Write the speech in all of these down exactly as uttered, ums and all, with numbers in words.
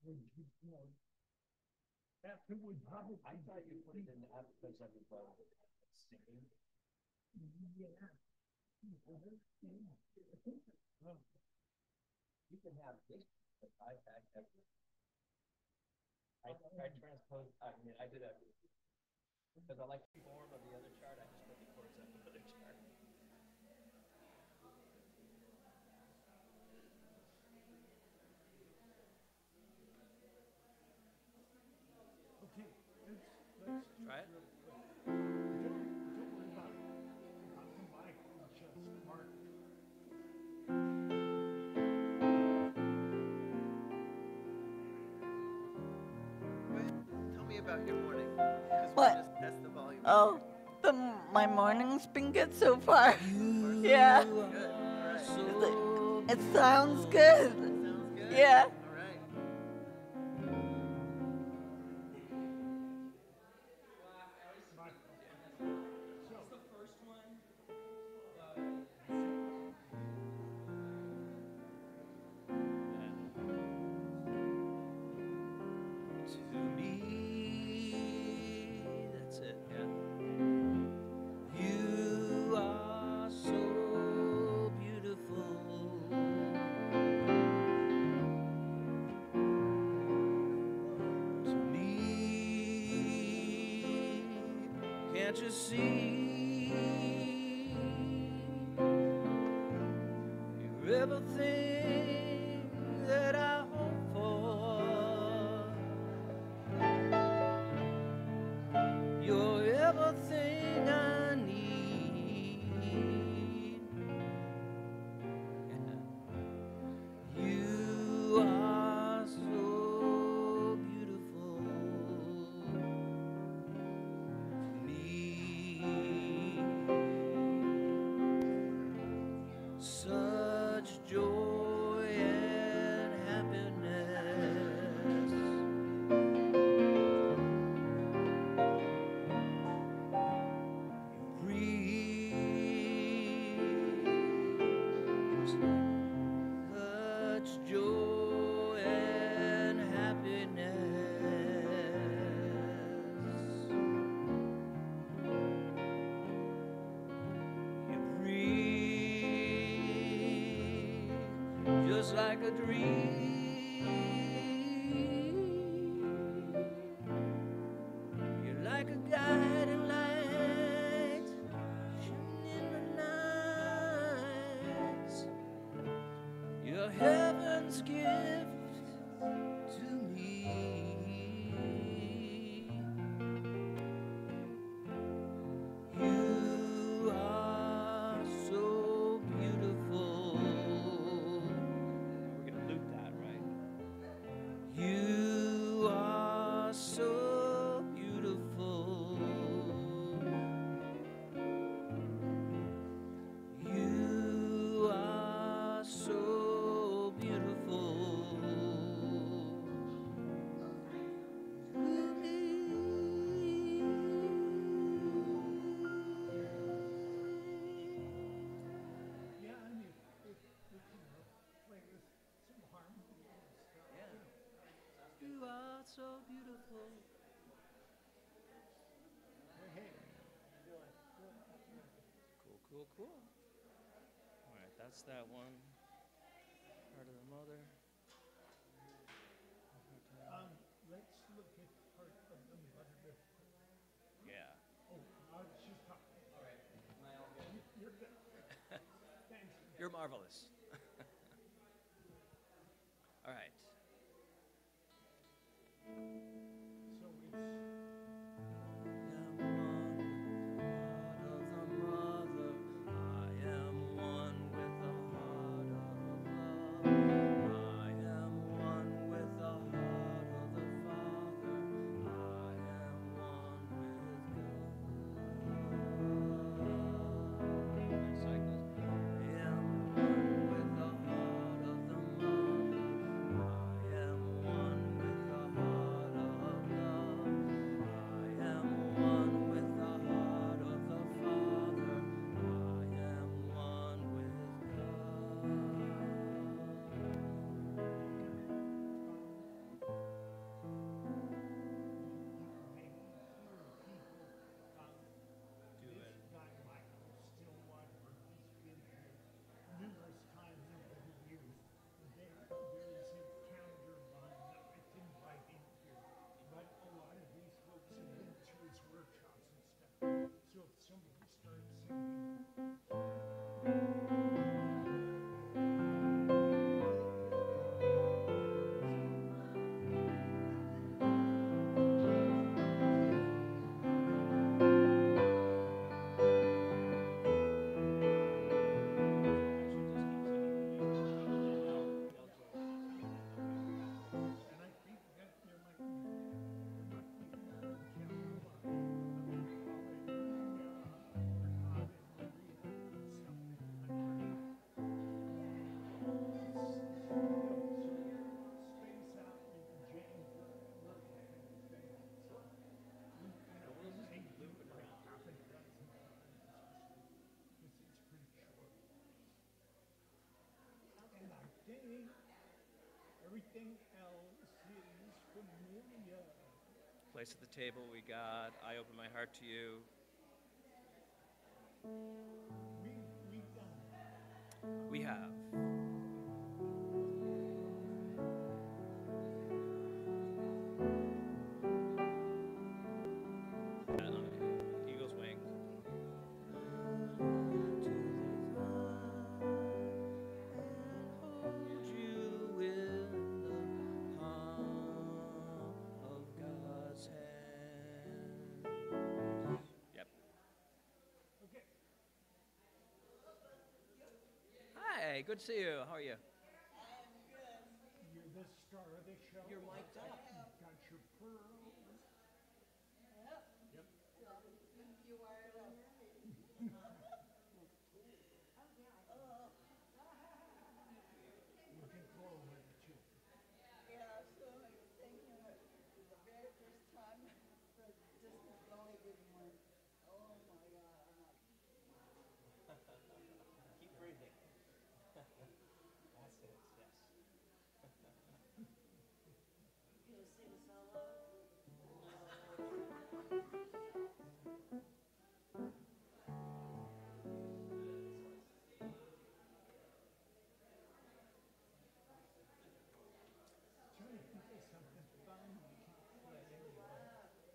I thought you put it in the app because of the singing. You can have this, but I I I, I transposed. I mean, I did a because I like the form of the other chart. I just put the chords up the other chart. Try it. Tell me about your morning, because we're What? gonna test the volume. Oh, the my morning's been good so far. Yeah, Good. All right. it, it sounds good. Sounds good. Yeah. All right. To me, that's it. Yeah. You are so beautiful. To me, can't you see? You're everything that I hope for. You're everything I need. You are so beautiful to me. Such joy and happiness. Breathe such joy and happiness. You breathe just like a dream. You're like a guiding light shining in the night. You're heaven's gift to me. You are so beautiful. We're gonna loop that, right? You are so beautiful. You are so beautiful to me. You are so beautiful. Cool, cool, cool. All right, that's that one. Heart of the Mother. Yeah. You're marvelous. All right. Am one with everything else is familiar. Place at the table we got. I open my heart to you. We, we've done it. We have. That on Eagle's wings. Hold you in the palm of God's hand. Yep. Okay. Hi, good to see you. How are you? You're the star of the show. You're mic'd up. Got your pearls. Yep. Looking forward to it. Yeah, so I'm thinking of the very first time the distant Dolly didn't win. Oh my God, I'm like, Keep breathing. That's it, yes. you sing solo? Trying to think of something fun we can play anyway.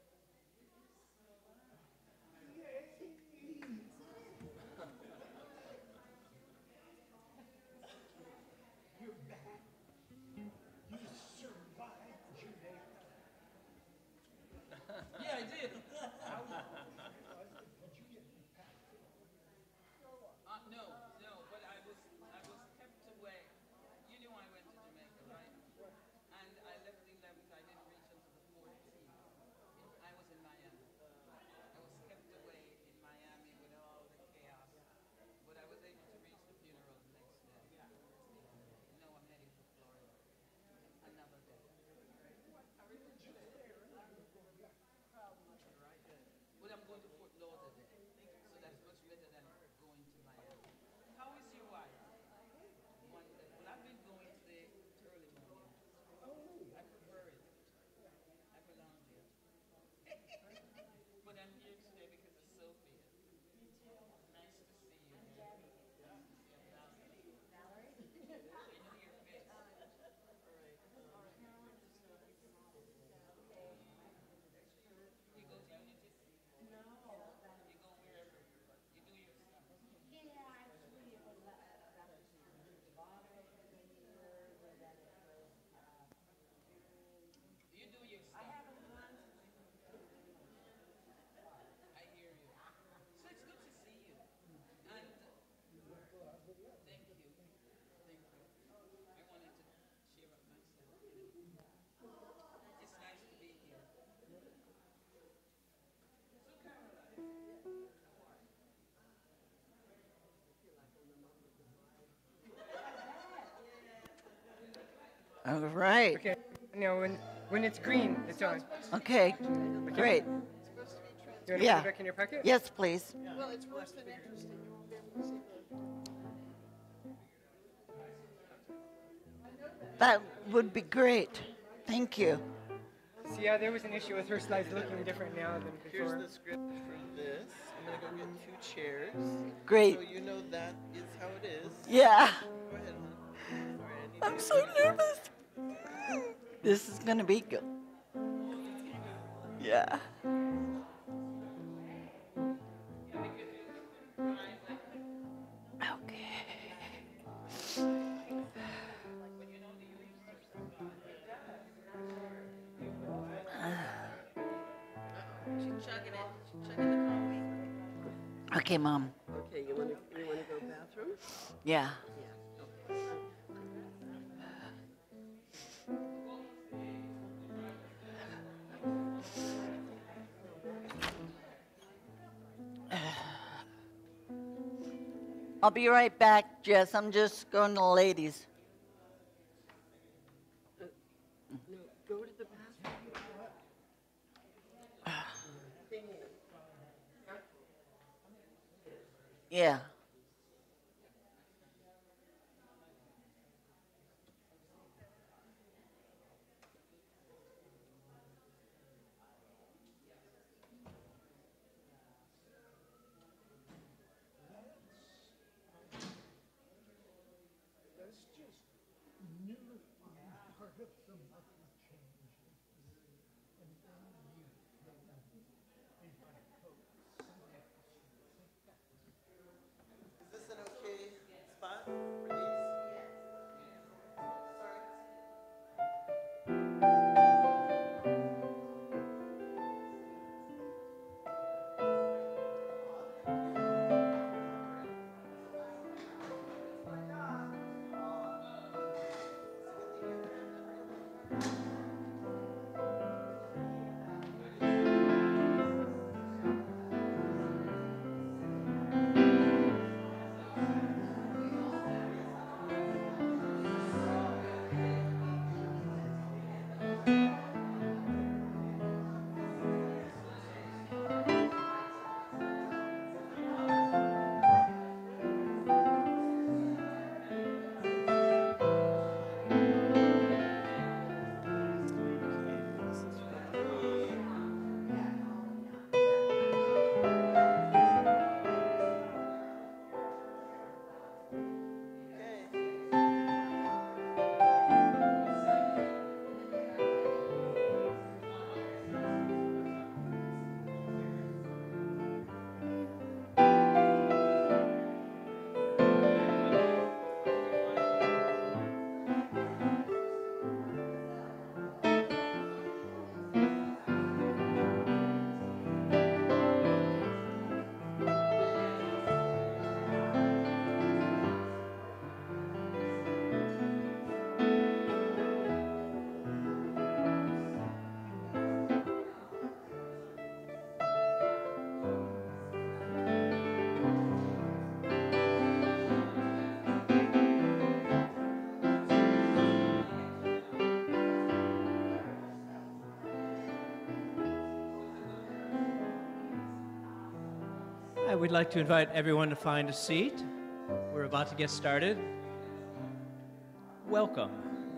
You're back. You survived Jamaica. Yeah, I did. How was it? Did you get impacted? Uh, no, no, but I was I was kept away. You knew I went to Jamaica, right? And I left the eleventh. I didn't reach until the fourteenth. I was in Miami. I was kept away in Miami with all the chaos, but I was able to reach the funeral the next day. No, I'm heading for Florida. Another day. But I'm going to Fort Lauderdale, so that's much better than going to Miami. How is your wife? Wonderful. Well, I've been going today early morning. I prefer it. I belong there. But I'm here today because of Sophia. Nice to see you. Nice to see you. Valerie. I know your face. All right. You go to Unity? No. You go wherever. You do your stuff. You do your stuff. I haven't gone to I hear you. So it's good to see you. And thank you. Thank you. I wanted to cheer up myself. It's nice to be here. So Caroline. All right. Okay. No, when when it's green, it's on. Okay, great. You want to Yeah. put it back in your pocket? Yes, please. Well, it's worse than interesting. You won't be able to see the. That would be great. Thank you. See, yeah, there was an issue with her slides looking different now than Here's before. the script for this. I'm gonna go get two chairs. Great. So you know that is how it is. Yeah. Go ahead, hon. Sorry, I need I'm to- so nervous. This is gonna be good. Yeah. Okay. She's chugging it. She's chugging the coffee. Okay, Mom. Okay, you want to you want to go bathroom? Yeah. Yeah. I'll be right back, Jess. I'm just going to the ladies. No, go to the bathroom. Yeah. cryptometal changes. And then you play them. They've got a code. Is this an okay spot for these? Sorry. I would like to invite everyone to find a seat. We're about to get started. Welcome.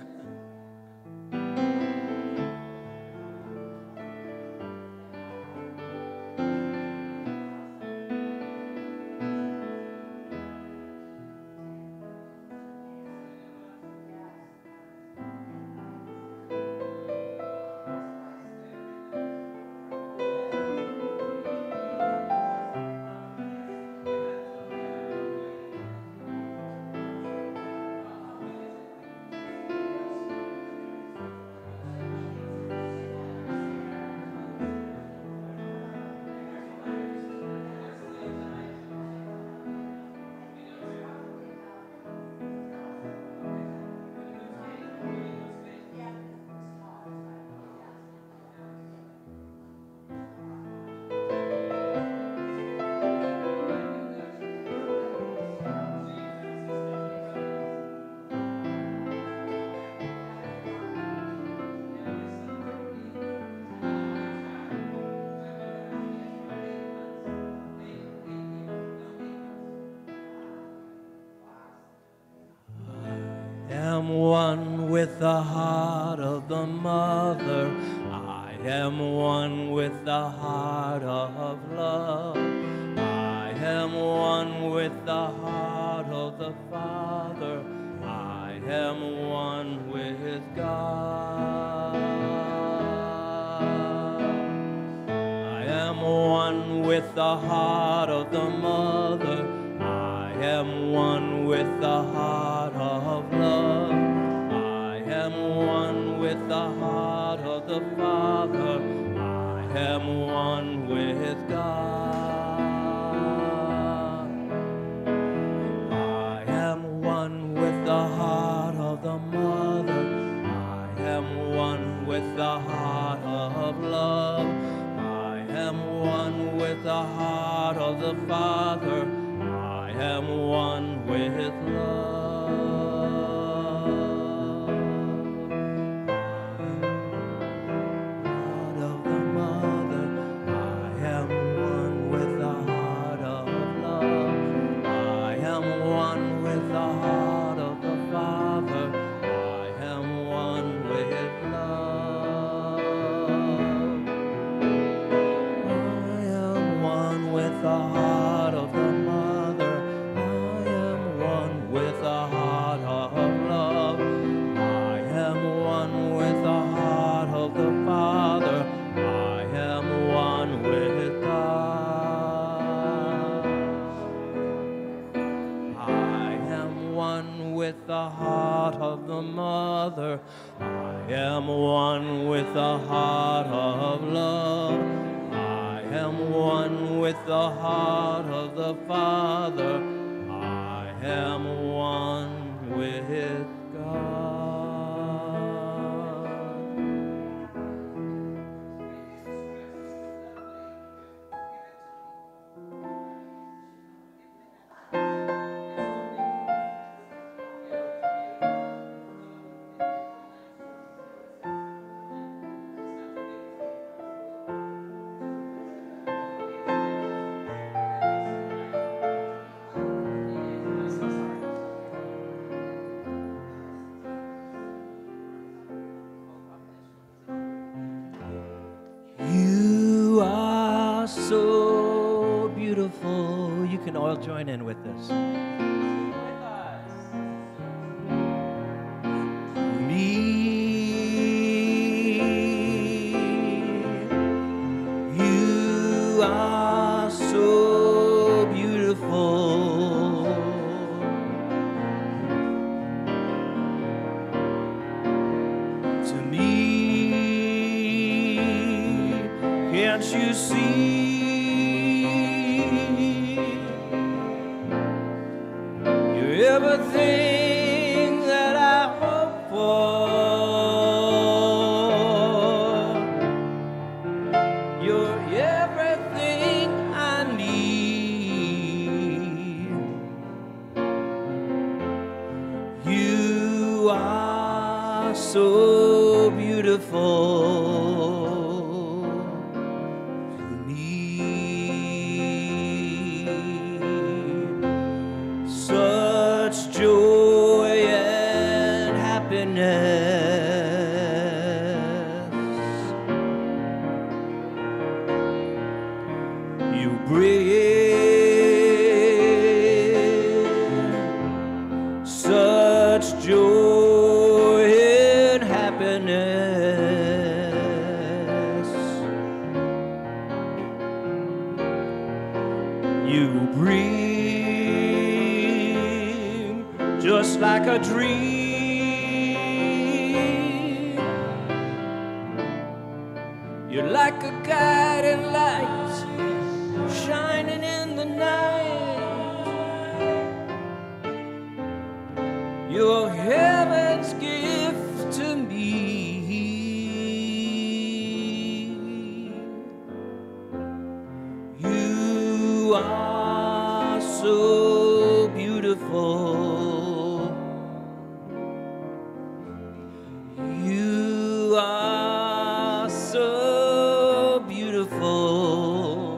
Am one with the heart of the mother. I am one with the heart of love. I am one with the heart of the Father. I am one with God. I am one with the heart of the mother. I am one with the heart of love. I am one with the heart of the Father. I am one with God. I am one with the heart of the mother. I am one with the heart of love. I am one with the heart of the Father. I am one with love. Heart of the mother. I am one with the heart of love. I am one with the heart of the Father. I am one with love. I am one with the heart of the mother. I am one with the one with the heart of love. I am one with the heart of the Father. I am one with God. You are so beautiful. You can all join in with this. Me, you are so beautiful. To me, can't you see? You're everything that I hope for. You're everything I need. You are so beautiful. Such joy and happiness you bring. Such joy and happiness you bring. Just like a dream, you're like a guiding light shining in the night. You're heaven's gift to me. You are so beautiful. You are so beautiful.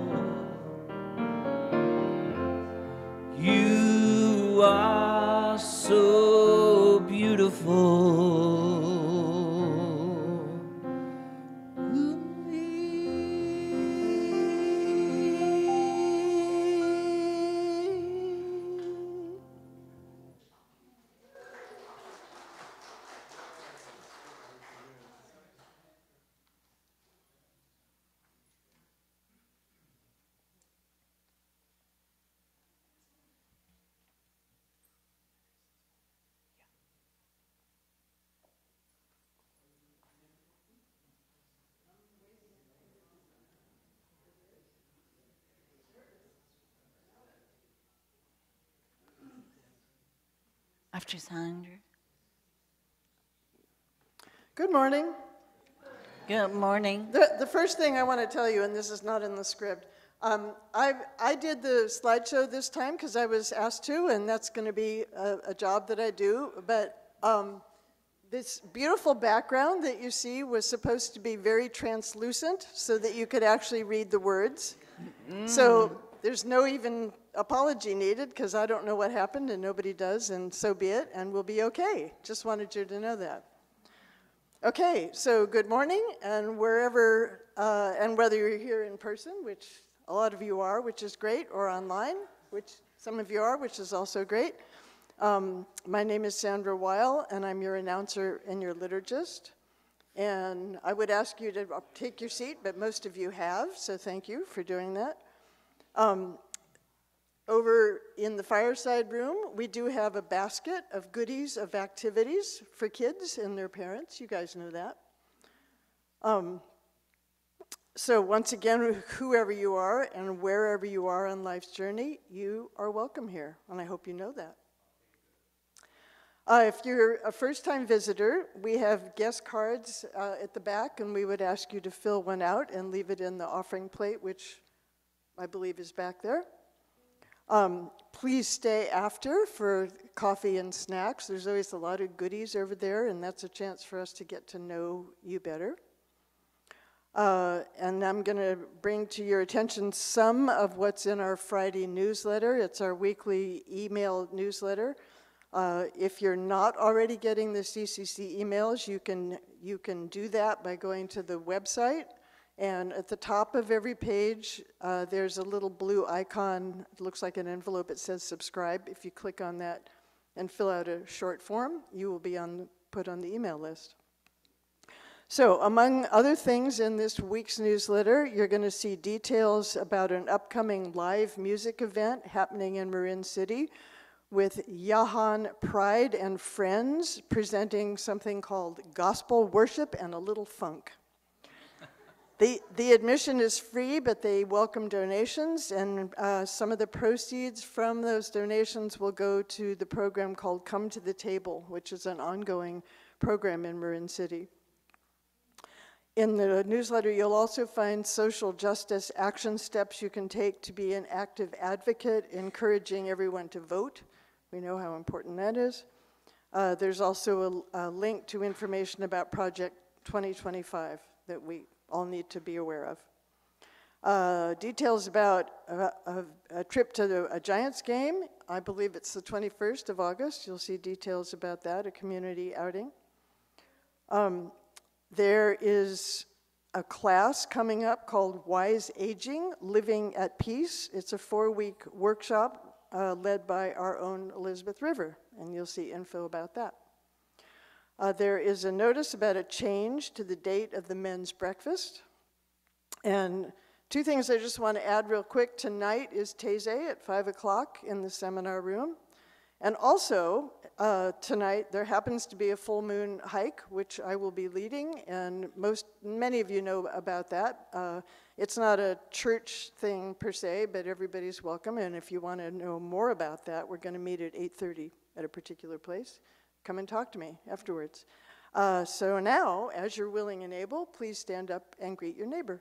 You are so beautiful. After Sandra. Good morning. Good morning. The, the first thing I want to tell you, and this is not in the script, um, I, I did the slideshow this time because I was asked to, and that's going to be a, a job that I do. But um, this beautiful background that you see was supposed to be very translucent so that you could actually read the words. Mm. So there's no even apology needed because I don't know what happened and nobody does, and so be it, and we'll be okay. Just wanted you to know that. Okay, so good morning, and wherever, uh, and whether you're here in person, which a lot of you are, which is great, or online, which some of you are, which is also great. Um, my name is Sandra Weil, and I'm your announcer and your liturgist. And I would ask you to take your seat, but most of you have, so thank you for doing that. Um, over in the fireside room, we do have a basket of goodies of activities for kids and their parents. You guys know that. Um, so once again, whoever you are and wherever you are on life's journey, you are welcome here, and I hope you know that. Uh, if you're a first-time visitor, we have guest cards uh, at the back, and we would ask you to fill one out and leave it in the offering plate, which I believe is back there. Um, please stay after for coffee and snacks. There's always a lot of goodies over there, and that's a chance for us to get to know you better. Uh, and I'm going to bring to your attention some of what's in our Friday newsletter. It's our weekly email newsletter. Uh, if you're not already getting the C C C emails, you can, you can do that by going to the website. And at the top of every page, uh, there's a little blue icon. It looks like an envelope. It says subscribe. If you click on that and fill out a short form, you will be on, put on the email list. So among other things in this week's newsletter, you're going to see details about an upcoming live music event happening in Marin City with Yahan Pride and Friends presenting something called Gospel Worship and a Little Funk. The, the admission is free, but they welcome donations, and uh, some of the proceeds from those donations will go to the program called Come to the Table, which is an ongoing program in Marin City. In the newsletter, you'll also find social justice action steps you can take to be an active advocate, encouraging everyone to vote. We know how important that is. Uh, there's also a, a link to information about Project twenty twenty-five that we all need to be aware of. Uh, details about a, a, a trip to the, a Giants game. I believe it's the twenty-first of August. You'll see details about that, a community outing. Um, there is a class coming up called Wise Aging, Living at Peace. It's a four-week workshop uh, led by our own Elizabeth River, and you'll see info about that. Uh, there is a notice about a change to the date of the men's breakfast. And two things I just want to add real quick. Tonight is Taizé at five o'clock in the seminar room. And also, uh, tonight there happens to be a full moon hike, which I will be leading, and most, many of you know about that. Uh, it's not a church thing per se, but everybody's welcome, and if you want to know more about that, we're going to meet at eight thirty at a particular place. Come and talk to me afterwards. Uh, so now, as you're willing and able, please stand up and greet your neighbor.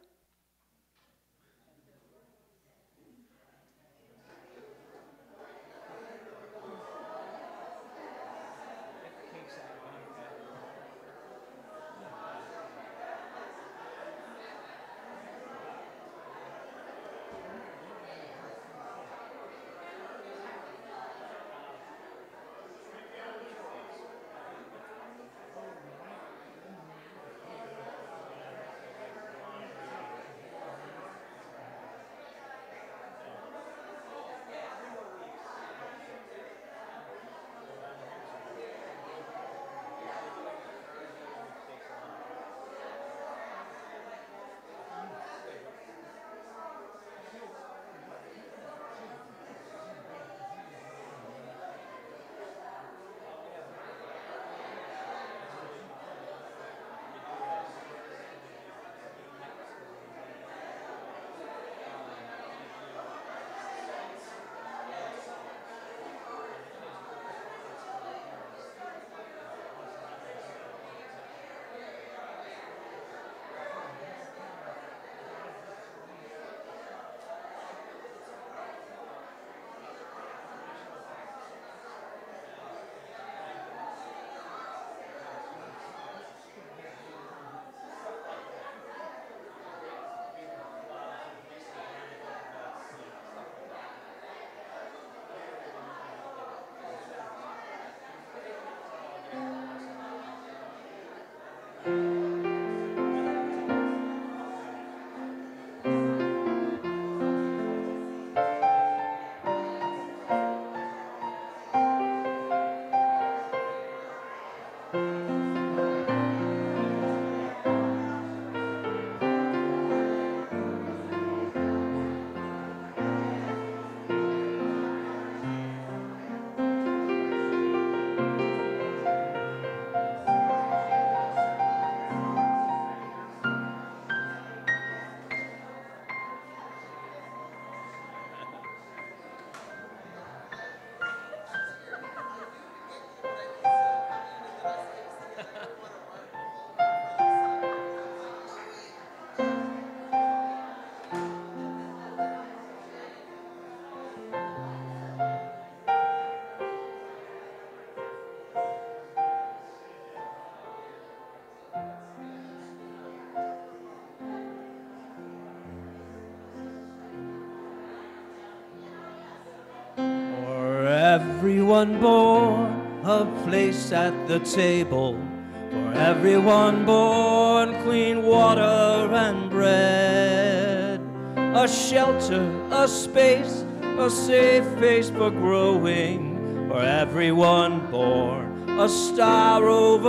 everyone born, a place at the table. For everyone born, clean water and bread. A shelter, a space, a safe place for growing. For everyone born, a star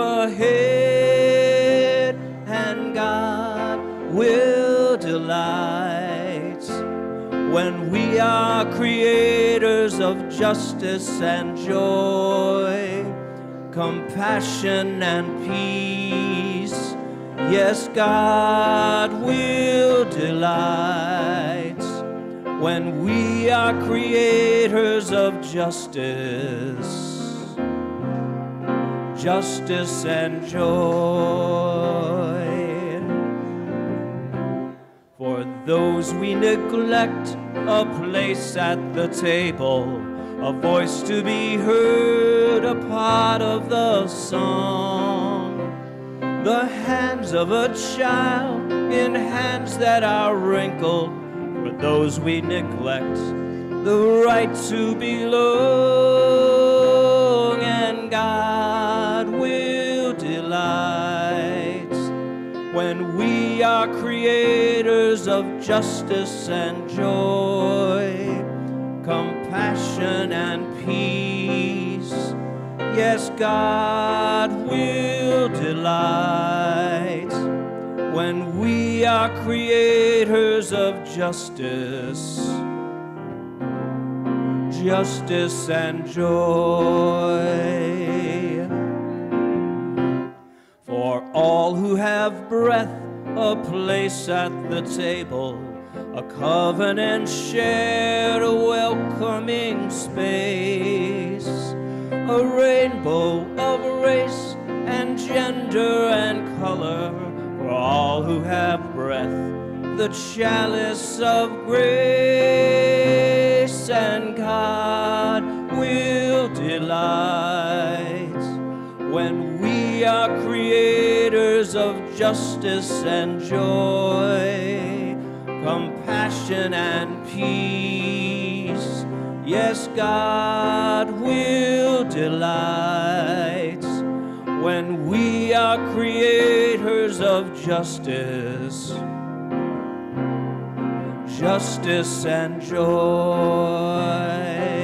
overhead. And God will delight when we are creators of justice and joy, compassion and peace. Yes, God will delight when we are creators of justice, justice and joy. For those we neglect, a place at the table, a voice to be heard, a part of the song. The hands of a child in hands that are wrinkled. For those we neglect, the right to belong. And God will delight when we are creators of justice and joy, compassion and peace. Yes, God will delight when we are creators of justice, justice and joy. For all who have breath, a place at the table, a covenant shared, a welcoming space, a rainbow of race and gender and color. For all who have breath, the chalice of grace. And God will delight when we are creators of justice and joy, compassion and peace. Yes, God will delight when we are creators of justice, justice and joy.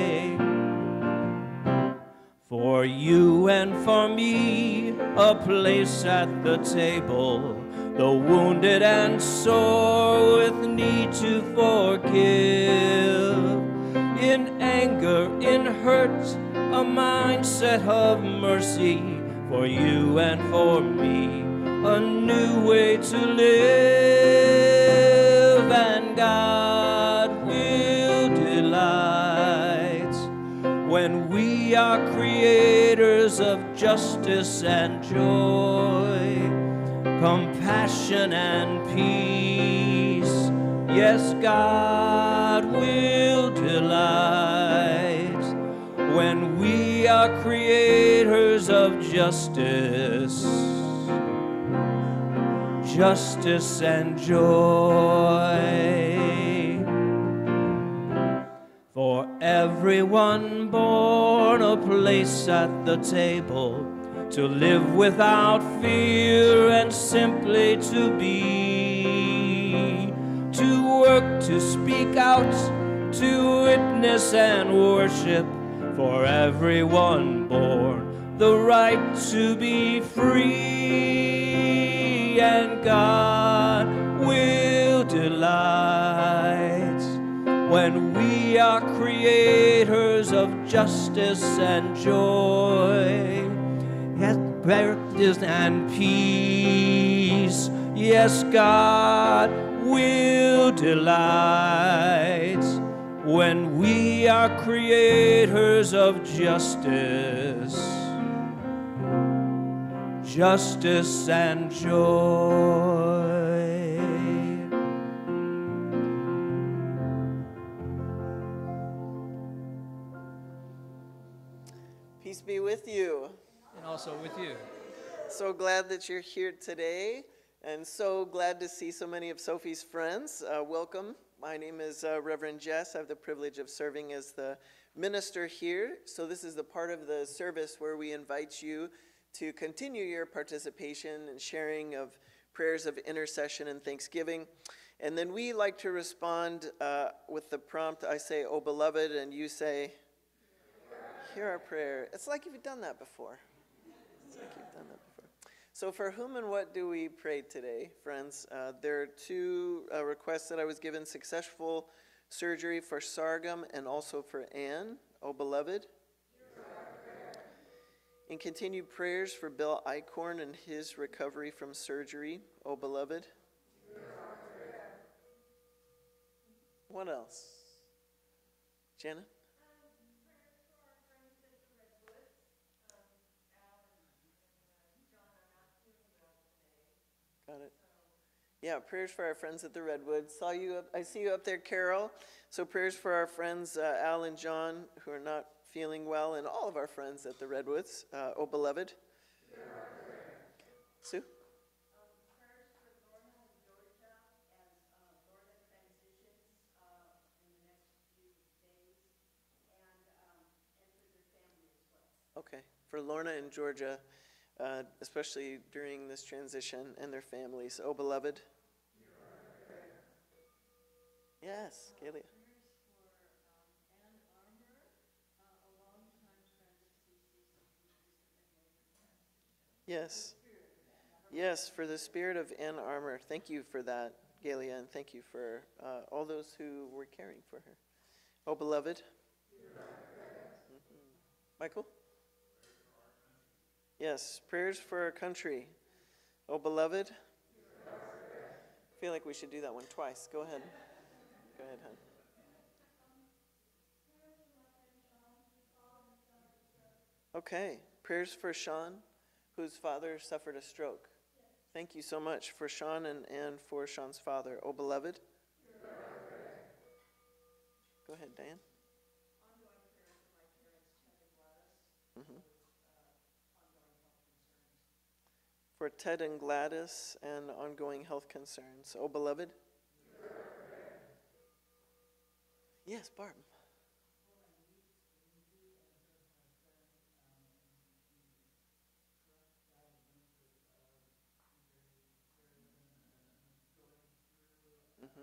For you and for me, a place at the table, the wounded and sore with need to forgive. In anger, in hurt, a mindset of mercy. For you and for me, a new way to live. And God will delight when we are creators of justice and joy, compassion and peace. Yes, God will delight when we are creators of justice, justice and joy. For everyone born, a place at the table, to live without fear and simply to be, to work, to speak out, to witness and worship. For everyone born, the right to be free. And God will delight when we are creators of justice and joy, yes, justice and peace. Yes, God will delight when we are creators of justice, justice and joy. Peace be with you. And also with you. So glad that you're here today, and so glad to see so many of Sophie's friends. Uh, welcome. My name is uh, Reverend Jess. I have the privilege of serving as the minister here. So this is the part of the service where we invite you to continue your participation and sharing of prayers of intercession and thanksgiving. And then we like to respond uh, with the prompt, I say, "Oh, beloved," and you say, "Hear our prayer." It's like you've done that before. It's like you've done that before. So for whom and what do we pray today, friends? Uh, there are two uh, requests that I was given: successful surgery for Sargum and also for Anne. Oh, beloved. And continued prayers for Bill Eichhorn and his recovery from surgery. Oh, beloved. What else? Jenna? Got it. Yeah, prayers for our friends at the Redwoods. Saw you up, I see you up there, Carol. So prayers for our friends uh, Al and John, who are not feeling well, and all of our friends at the Redwoods. Uh, oh, beloved. Sue? Okay, for Lorna and Georgia, uh, especially during this transition, and their families. Oh, beloved. Yes, Galia. Yes. Yes, for the spirit of Ann Armour. Thank you for that, Galia, and thank you for uh, all those who were caring for her. Oh, beloved. Mm-hmm. Michael? Yes, prayers for our country. Oh, beloved. I feel like we should do that one twice. Go ahead. Go ahead, hon. Okay, prayers for Sean, whose father suffered a stroke. Thank you so much for Sean and, and for Sean's father. Oh, beloved. Go ahead, Diane. Mm-hmm. For Ted and Gladys and ongoing health concerns. Oh, beloved. Yes, Barb. Mm-hmm.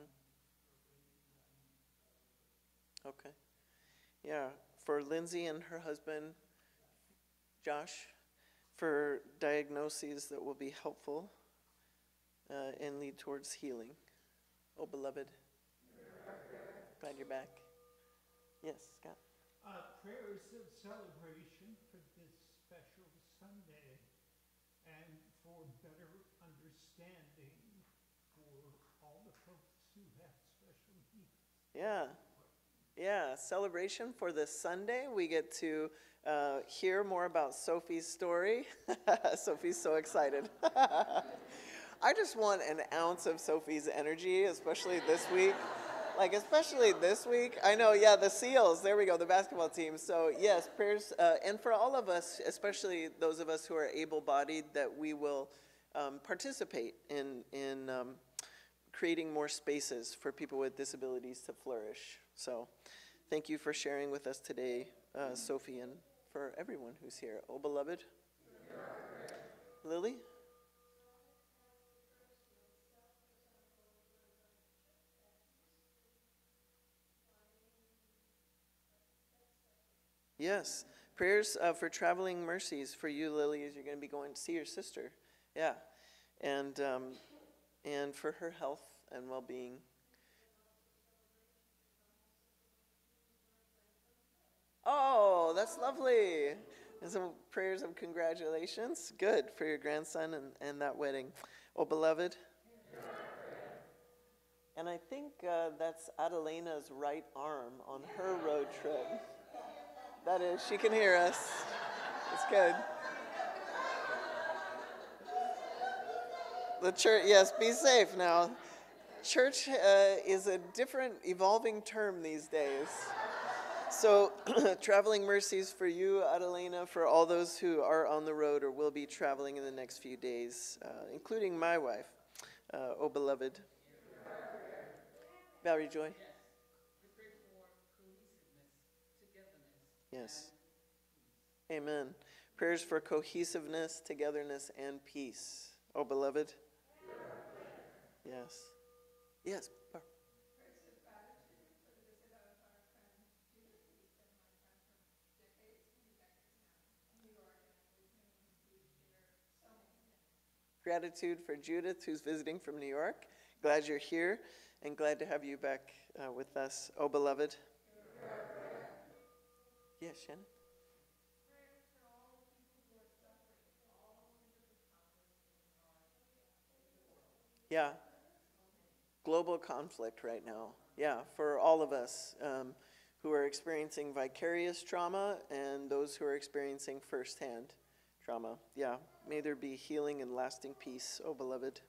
Okay. Yeah, for Lindsay and her husband, Josh, for diagnoses that will be helpful uh, and lead towards healing. Oh, beloved. Glad you're back. Yes, Scott. Uh, prayers of celebration for this special Sunday and for better understanding for all the folks who have special needs. Yeah. Yeah, celebration for this Sunday. We get to uh, hear more about Sophie's story. Sophie's so excited. I just want an ounce of Sophie's energy, especially this week. Like, especially this week. I know, yeah, the Seals, there we go, the basketball team. So, yes, prayers, uh, and for all of us, especially those of us who are able-bodied, that we will um, participate in, in um, creating more spaces for people with disabilities to flourish. So, thank you for sharing with us today, uh, Sophie, and for everyone who's here. Oh, beloved. Lily? Yes. Prayers uh, for traveling mercies for you, Lily, as you're going to be going to see your sister. Yeah. And, um, and for her health and well-being. Oh, that's lovely. And some prayers of congratulations. Good for your grandson and, and that wedding. Oh, beloved. And I think uh, that's Adelena's right arm on her road trip. That is, she can hear us. It's good. The church, yes, be safe now. Church uh, is a different, evolving term these days. So, traveling mercies for you, Adelena, for all those who are on the road or will be traveling in the next few days, uh, including my wife, uh, oh beloved. Valerie Joy? Yes. We pray for cohesiveness, togetherness. Yes. Amen. Prayers for cohesiveness, togetherness, and peace. Oh, beloved? Yes. Yes. Barb. Gratitude for Judith, who's visiting from New York. Glad you're here and glad to have you back uh, with us. Oh, beloved. Yes, Shannon. Yeah. Global conflict right now. Yeah, for all of us um, who are experiencing vicarious trauma and those who are experiencing firsthand trauma. Yeah, may there be healing and lasting peace, oh beloved.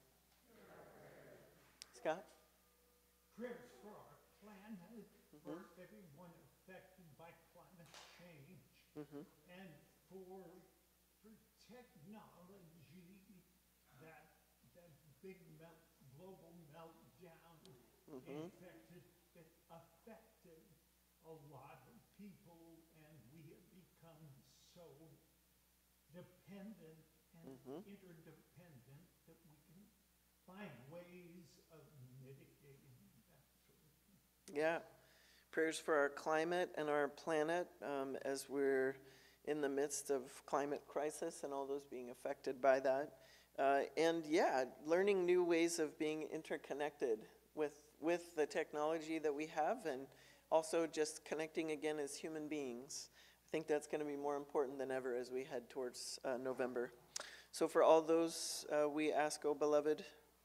Scott? Prayers for our planet, for everyone affected by climate change, Mm-hmm. and for, for technology, that, that big melt, global meltdown Mm-hmm. infected, it affected a lot of people, and we have become so dependent and Mhm. interdependent that we can find ways of mitigating that sort of thing. Yeah. Prayers for our climate and our planet um, as we're in the midst of climate crisis and all those being affected by that. Uh, and yeah, learning new ways of being interconnected with, with the technology that we have, and also just connecting again as human beings. I think that's going to be more important than ever as we head towards uh, November. So for all those, uh, we ask, oh beloved.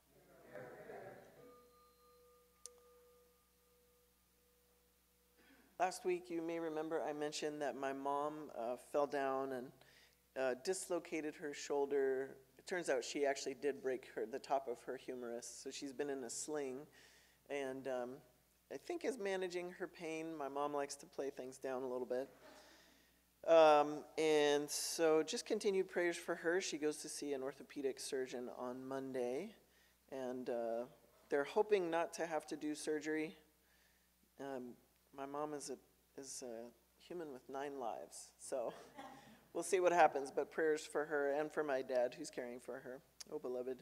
Last week, you may remember I mentioned that my mom uh, fell down and uh, dislocated her shoulder. It turns out she actually did break her, the top of her humerus, so she's been in a sling, and um, I think is managing her pain. My mom likes to play things down a little bit. Um, and so just continued prayers for her. She goes to see an orthopedic surgeon on Monday, and uh, they're hoping not to have to do surgery. Um, my mom is a, is a human with nine lives, so we'll see what happens, but prayers for her and for my dad who's caring for her. Oh, beloved.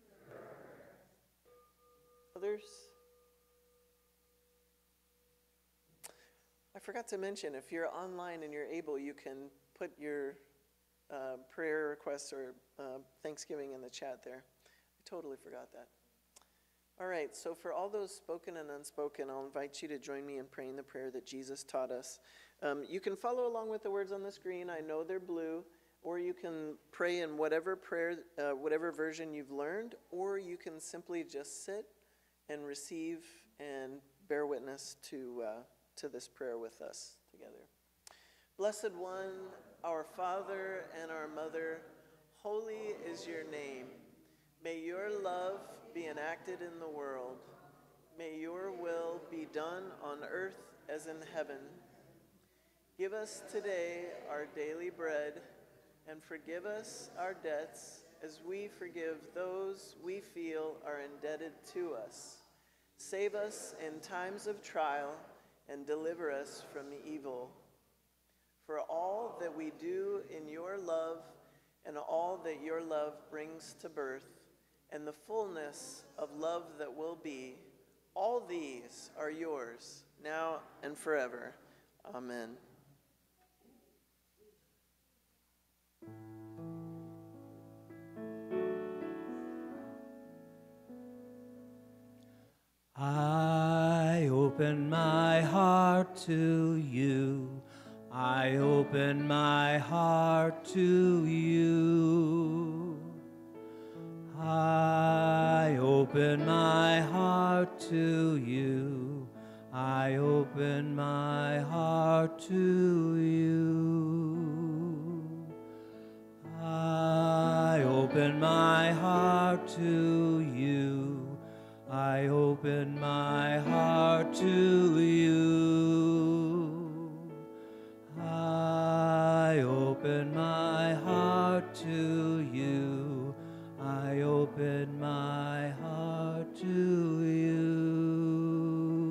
Others? I forgot to mention, if you're online and you're able, you can put your uh, prayer requests or uh, Thanksgiving in the chat there. I totally forgot that. All right, so for all those spoken and unspoken, I'll invite you to join me in praying the prayer that Jesus taught us. Um, you can follow along with the words on the screen. I know they're blue. Or you can pray in whatever prayer, uh, whatever version you've learned, or you can simply just sit and receive and bear witness to uh, to this prayer with us together. Blessed One, our Father and our Mother, holy is your name. May your love be enacted in the world. May your will be done on earth as in heaven. Give us today our daily bread, and forgive us our debts as we forgive those we feel are indebted to us. Save us in times of trial, and deliver us from evil. For all that we do in your love, and all that your love brings to birth, and the fullness of love that will be, all these are yours, now and forever. Amen. I open my heart to you. I open my heart to you. I open my heart to you. I open my heart to you. I open my heart to you. I open my heart to you. I open my heart to you. I open my heart to you.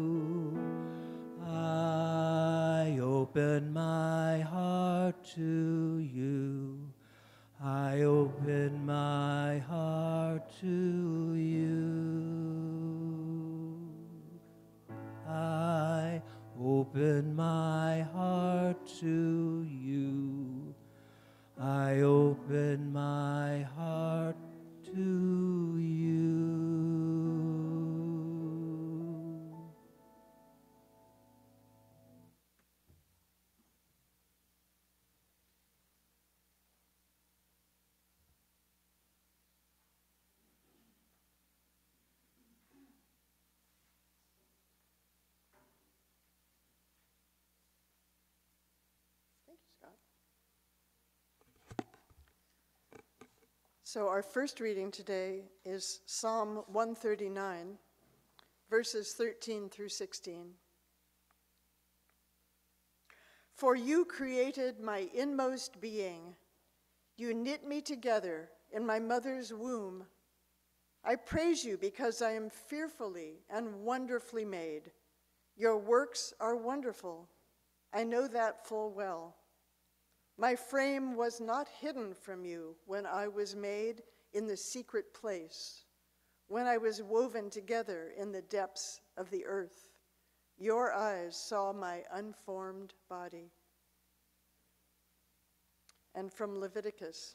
open my heart to you. I open my heart to you. I open my heart to you. I open my heart to you. Thank you, Scott. So our first reading today is Psalm one thirty-nine, verses thirteen through sixteen. For you created my inmost being. You knit me together in my mother's womb. I praise you because I am fearfully and wonderfully made. Your works are wonderful. I know that full well. My frame was not hidden from you when I was made in the secret place, when I was woven together in the depths of the earth. Your eyes saw my unformed body. And from Leviticus,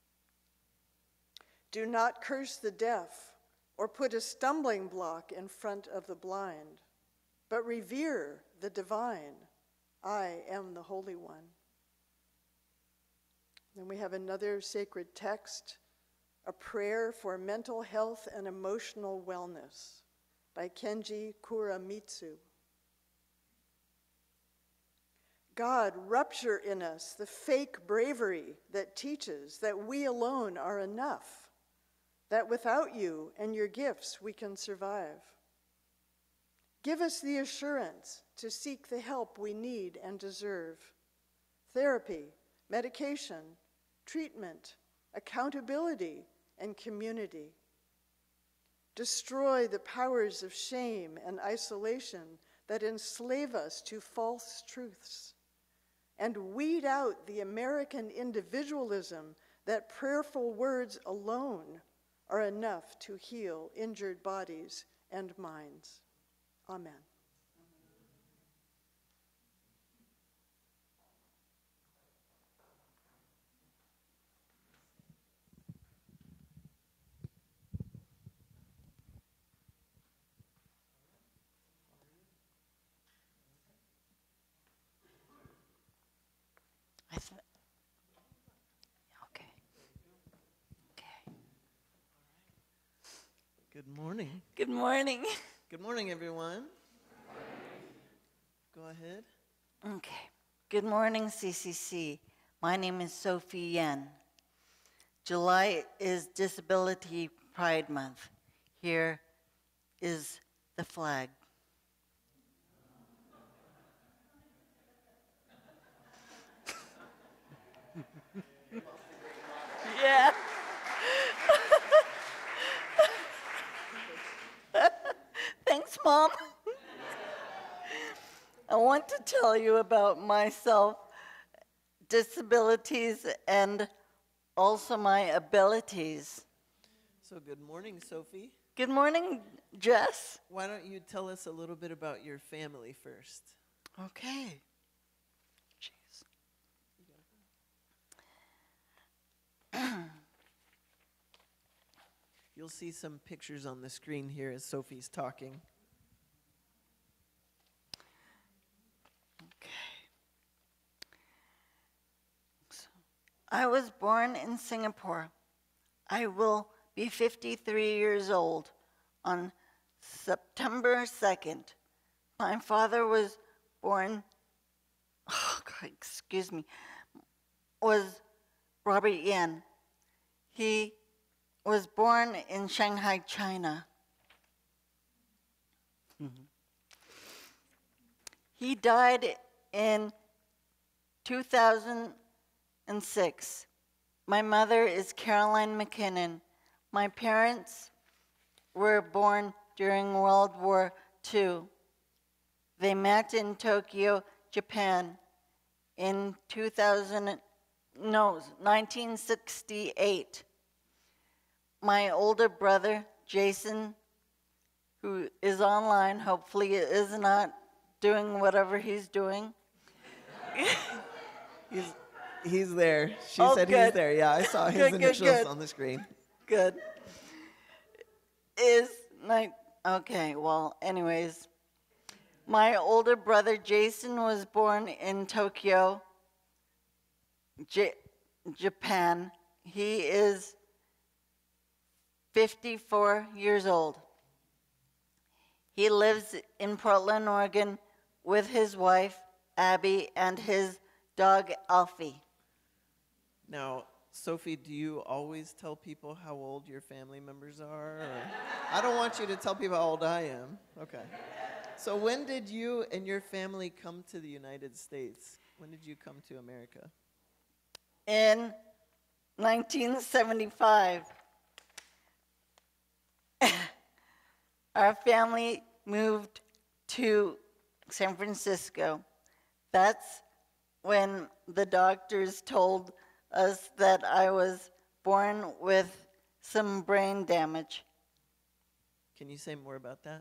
do not curse the deaf or put a stumbling block in front of the blind, but revere the divine. I am the Holy One. Then we have another sacred text, a prayer for mental health and emotional wellness by Kenji Kuramitsu. God, rupture in us the fake bravery that teaches that we alone are enough, that without you and your gifts we can survive. Give us the assurance to seek the help we need and deserve. Therapy, medication, treatment, accountability, and community. Destroy the powers of shame and isolation that enslave us to false truths, and weed out the American individualism that prayerful words alone are enough to heal injured bodies and minds. Amen. I th- okay. Okay. Good morning. Good morning. Good morning, everyone. Go ahead. Okay. Good morning, C C C. My name is Sophie Yen. July is Disability Pride Month. Here is the flag. Yeah. Thanks, Mom. I want to tell you about myself, disabilities, and also my abilities. So good morning, Sophie. Good morning, Jess. Why don't you tell us a little bit about your family first? Okay. Jeez. You'll see some pictures on the screen here as Sophie's talking. Okay. So, I was born in Singapore. I will be fifty-three years old on September second. My father was born, oh God, excuse me, was Robert Yen. He was born in Shanghai, China. Mm-hmm. He died in two thousand six. My mother is Caroline McKinnon. My parents were born during World War Two. They met in Tokyo, Japan. in two thousand, no, nineteen sixty-eight. My older brother, Jason, who is online, hopefully is not doing whatever he's doing. He's, he's there. She Oh, said good. he's there. Yeah, I saw his Good, good, initials good. on the screen. Good. Is like, okay, well, anyways. My older brother Jason was born in Tokyo, J- Japan. He is fifty-four years old. He lives in Portland, Oregon with his wife, Abby, and his dog, Alfie. Now, Sophie, do you always tell people how old your family members are? Or? I don't want you to tell people how old I am. Okay. So when did you and your family come to the United States? When did you come to America? In nineteen seventy-five, our family moved to San Francisco. That's when the doctors told us that I was born with some brain damage. Can you say more about that?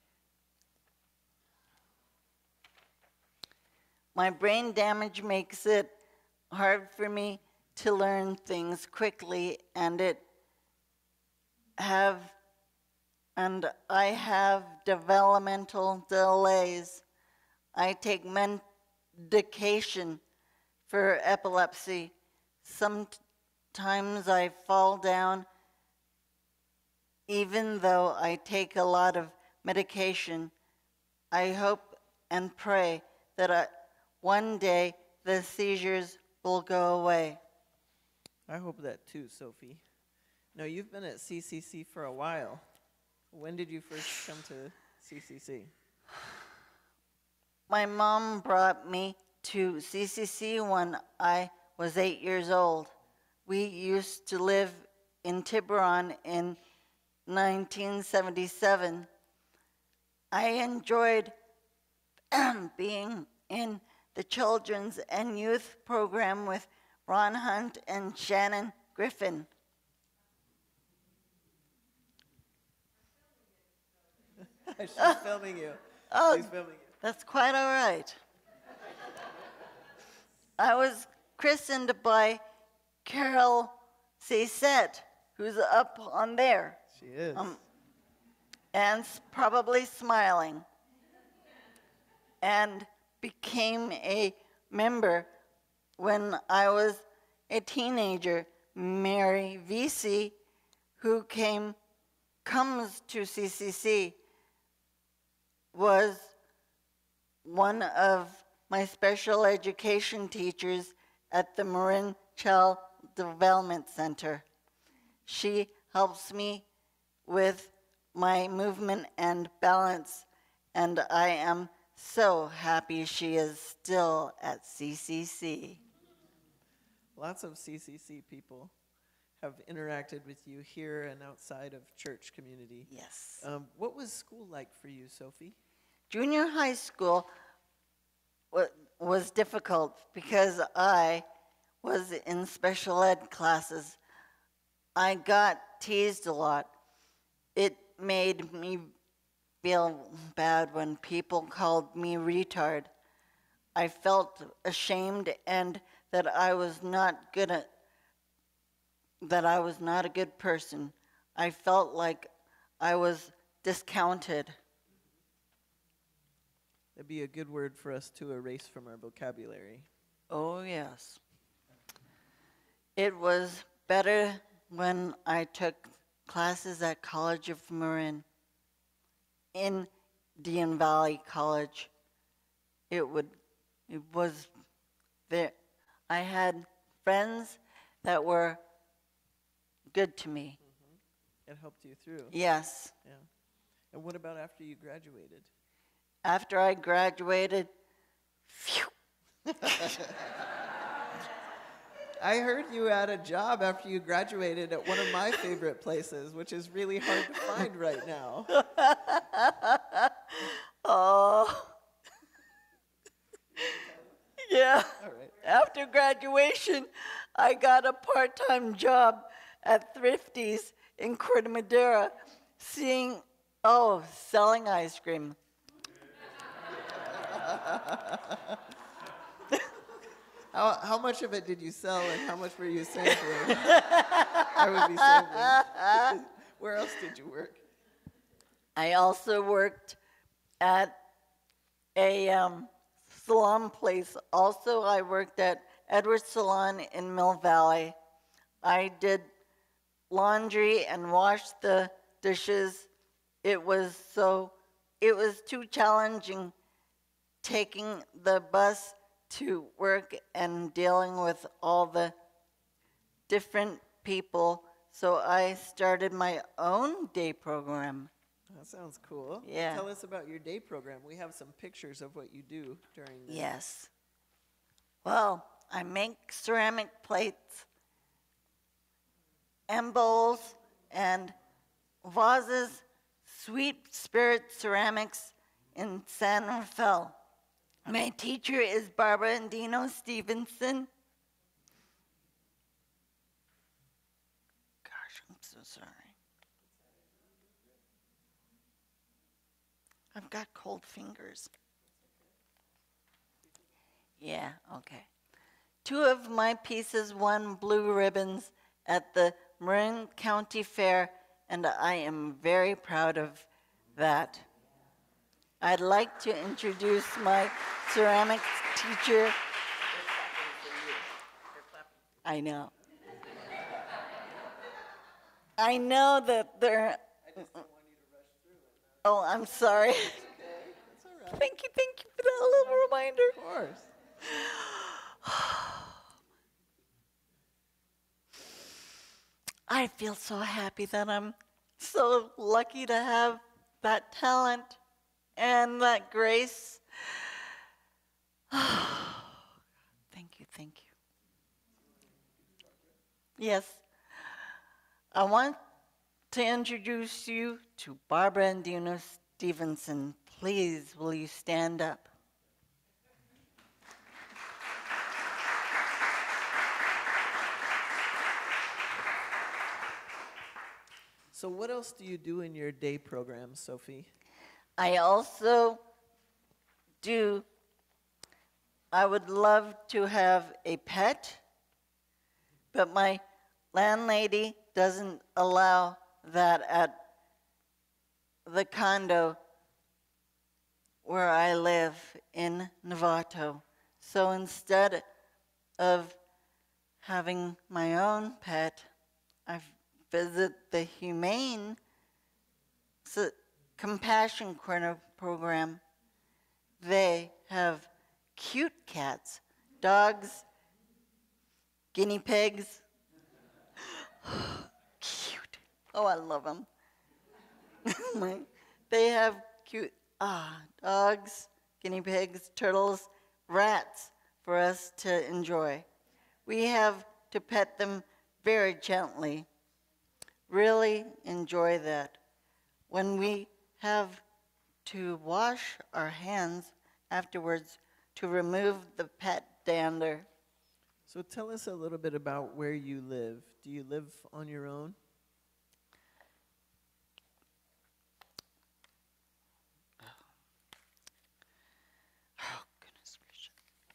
My brain damage makes it hard for me to learn things quickly, and it have and I have developmental delays. I take medication for epilepsy. Sometimes I fall down even though I take a lot of medication. I hope and pray that I, one day the seizures will go away. I hope that too, Sophie. No, you've been at C C C for a while. When did you first come to C C C? My mom brought me to C C C when I was eight years old. We used to live in Tiburon in nineteen seventy-seven. I enjoyed being in the children's and youth program with Ron Hunt and Shannon Griffin. She's filming you. Oh, She's filming you. that's quite all right. I was christened by Carol Cesette, who's up on there. She is. Um, and s- probably smiling. And became a member when I was a teenager. Mary Vesey, who came, comes to C C C, was one of my special education teachers at the Marin Child Development Center. She helps me with my movement and balance, and I am so happy she is still at C C C. Lots of C C C people have interacted with you here and outside of church community. Yes. Um, what was school like for you, Sophie? Junior high school wa- was difficult because I was in special ed classes. I got teased a lot. It made me feel bad when people called me retard. I felt ashamed and that I was not good at, that I was not a good person. I felt like I was discounted. That'd be a good word for us to erase from our vocabulary. Oh, yes. It was better when I took classes at College of Marin in Dean Valley College. It would, it was there. I had friends that were good to me. It helped you through. Yes. Yeah. And what about after you graduated? After I graduated, phew, I heard you had a job after you graduated at one of my favorite places, which is really hard to find right now. oh, yeah. All right. celebration, I got a part-time job at Thrifty's in Corte Madera, seeing, oh, selling ice cream. How, how much of it did you sell and how much were you sampling? I would be sampling. Where else did you work? I also worked at a um, salon place. Also, I worked at Edwards Salon in Mill Valley. I did laundry and washed the dishes. It was so, it was too challenging taking the bus to work and dealing with all the different people. So I started my own day program. That sounds cool. Yeah. Tell us about your day program. We have some pictures of what you do during the Yes. Well, I make ceramic plates and bowls and vases, Sweet Spirit Ceramics in San Rafael. My teacher is Barbara Andino Stevenson. Gosh, I'm so sorry. I've got cold fingers. Yeah, okay. Two of my pieces won blue ribbons at the Marin County Fair, and I am very proud of that. I'd like to introduce my ceramics teacher. I know. I know that they're. Oh, I'm sorry. Okay, that's all right. Thank you, thank you for that little reminder. Of course. I feel so happy that I'm so lucky to have that talent and that grace. Thank you, thank you. Yes. I want to introduce you to Barbara Andino Stevenson. Please, will you stand up? So what else do you do in your day program, Sophie? I also do, I would love to have a pet, but my landlady doesn't allow that at the condo where I live in Novato. So instead of having my own pet, I visit the Humane so, Compassion Corner program. They have cute cats, dogs, guinea pigs. Cute. Oh, I love them. They have cute ah, dogs, guinea pigs, turtles, rats for us to enjoy. We have to pet them very gently. Really enjoy that. When we have to wash our hands afterwards to remove the pet dander. So tell us a little bit about where you live. Do you live on your own? Oh, goodness gracious.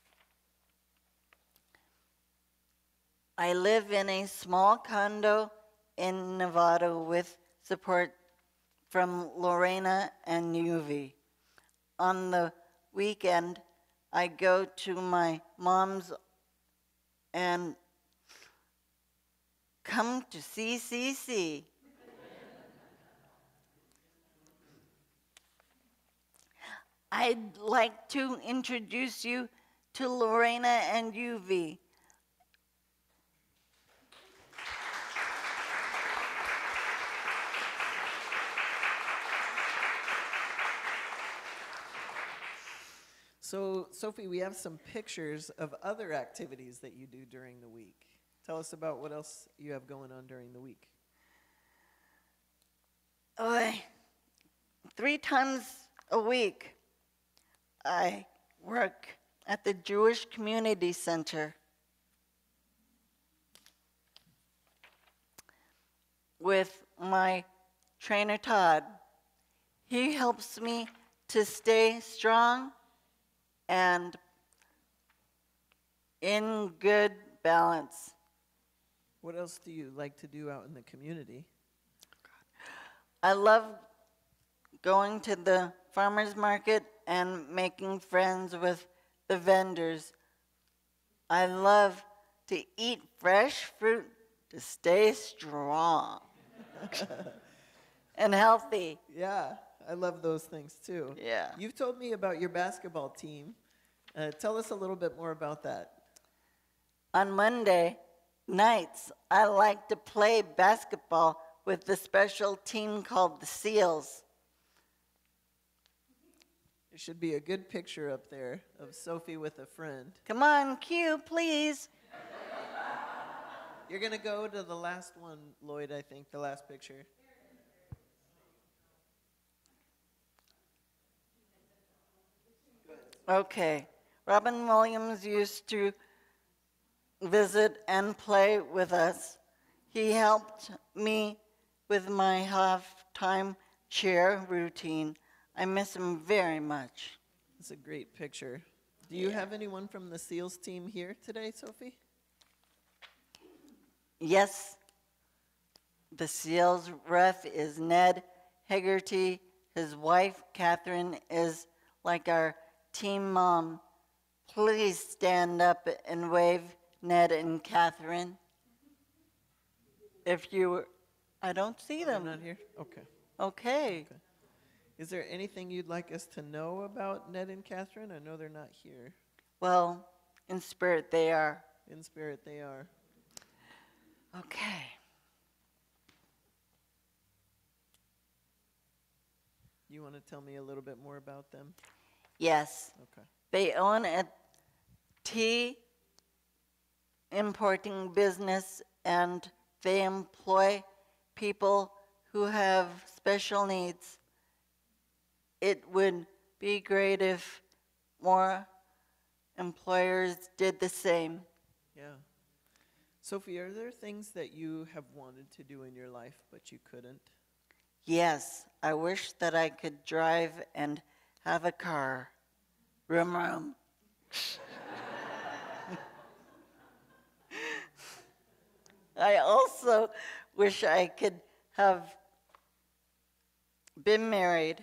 I live in a small condo in Nevada with support from Lorena and Yuvi. On the weekend, I go to my mom's and come to C C C. I'd like to introduce you to Lorena and Yuvi. So, Sophie, we have some pictures of other activities that you do during the week. Tell us about what else you have going on during the week. Uh, three times a week, I work at the Jewish Community Center. with my trainer Todd. He helps me to stay strong and in good balance. What else do you like to do out in the community? I love going to the farmer's market and making friends with the vendors. I love to eat fresh fruit to stay strong and healthy. Yeah, I love those things too. Yeah. You've told me about your basketball team. Uh, tell us a little bit more about that. On Monday nights, I like to play basketball with the special team called the SEALs. There should be a good picture up there of Sophie with a friend. Come on, cue, please. You're going to go to the last one, Lloyd, I think, the last picture. Okay. Robin Williams used to visit and play with us. He helped me with my half-time cheer routine. I miss him very much. It's a great picture. Do you have anyone from the SEALs team here today, Sophie? Yes. The SEALs ref is Ned Hegarty. His wife, Catherine, is like our team mom. Please stand up and wave, Ned and Catherine. If you, I don't see them. They're not here? Okay. Okay. Okay. Is there anything you'd like us to know about Ned and Catherine? I know they're not here. Well, in spirit they are. In spirit they are. Okay. You want to tell me a little bit more about them? Yes. Okay. They own a tea importing business, and they employ people who have special needs. It would be great if more employers did the same. Yeah. Sophie, are there things that you have wanted to do in your life but you couldn't? Yes, I wish that I could drive and have a car. Room, room. I also wish I could have been married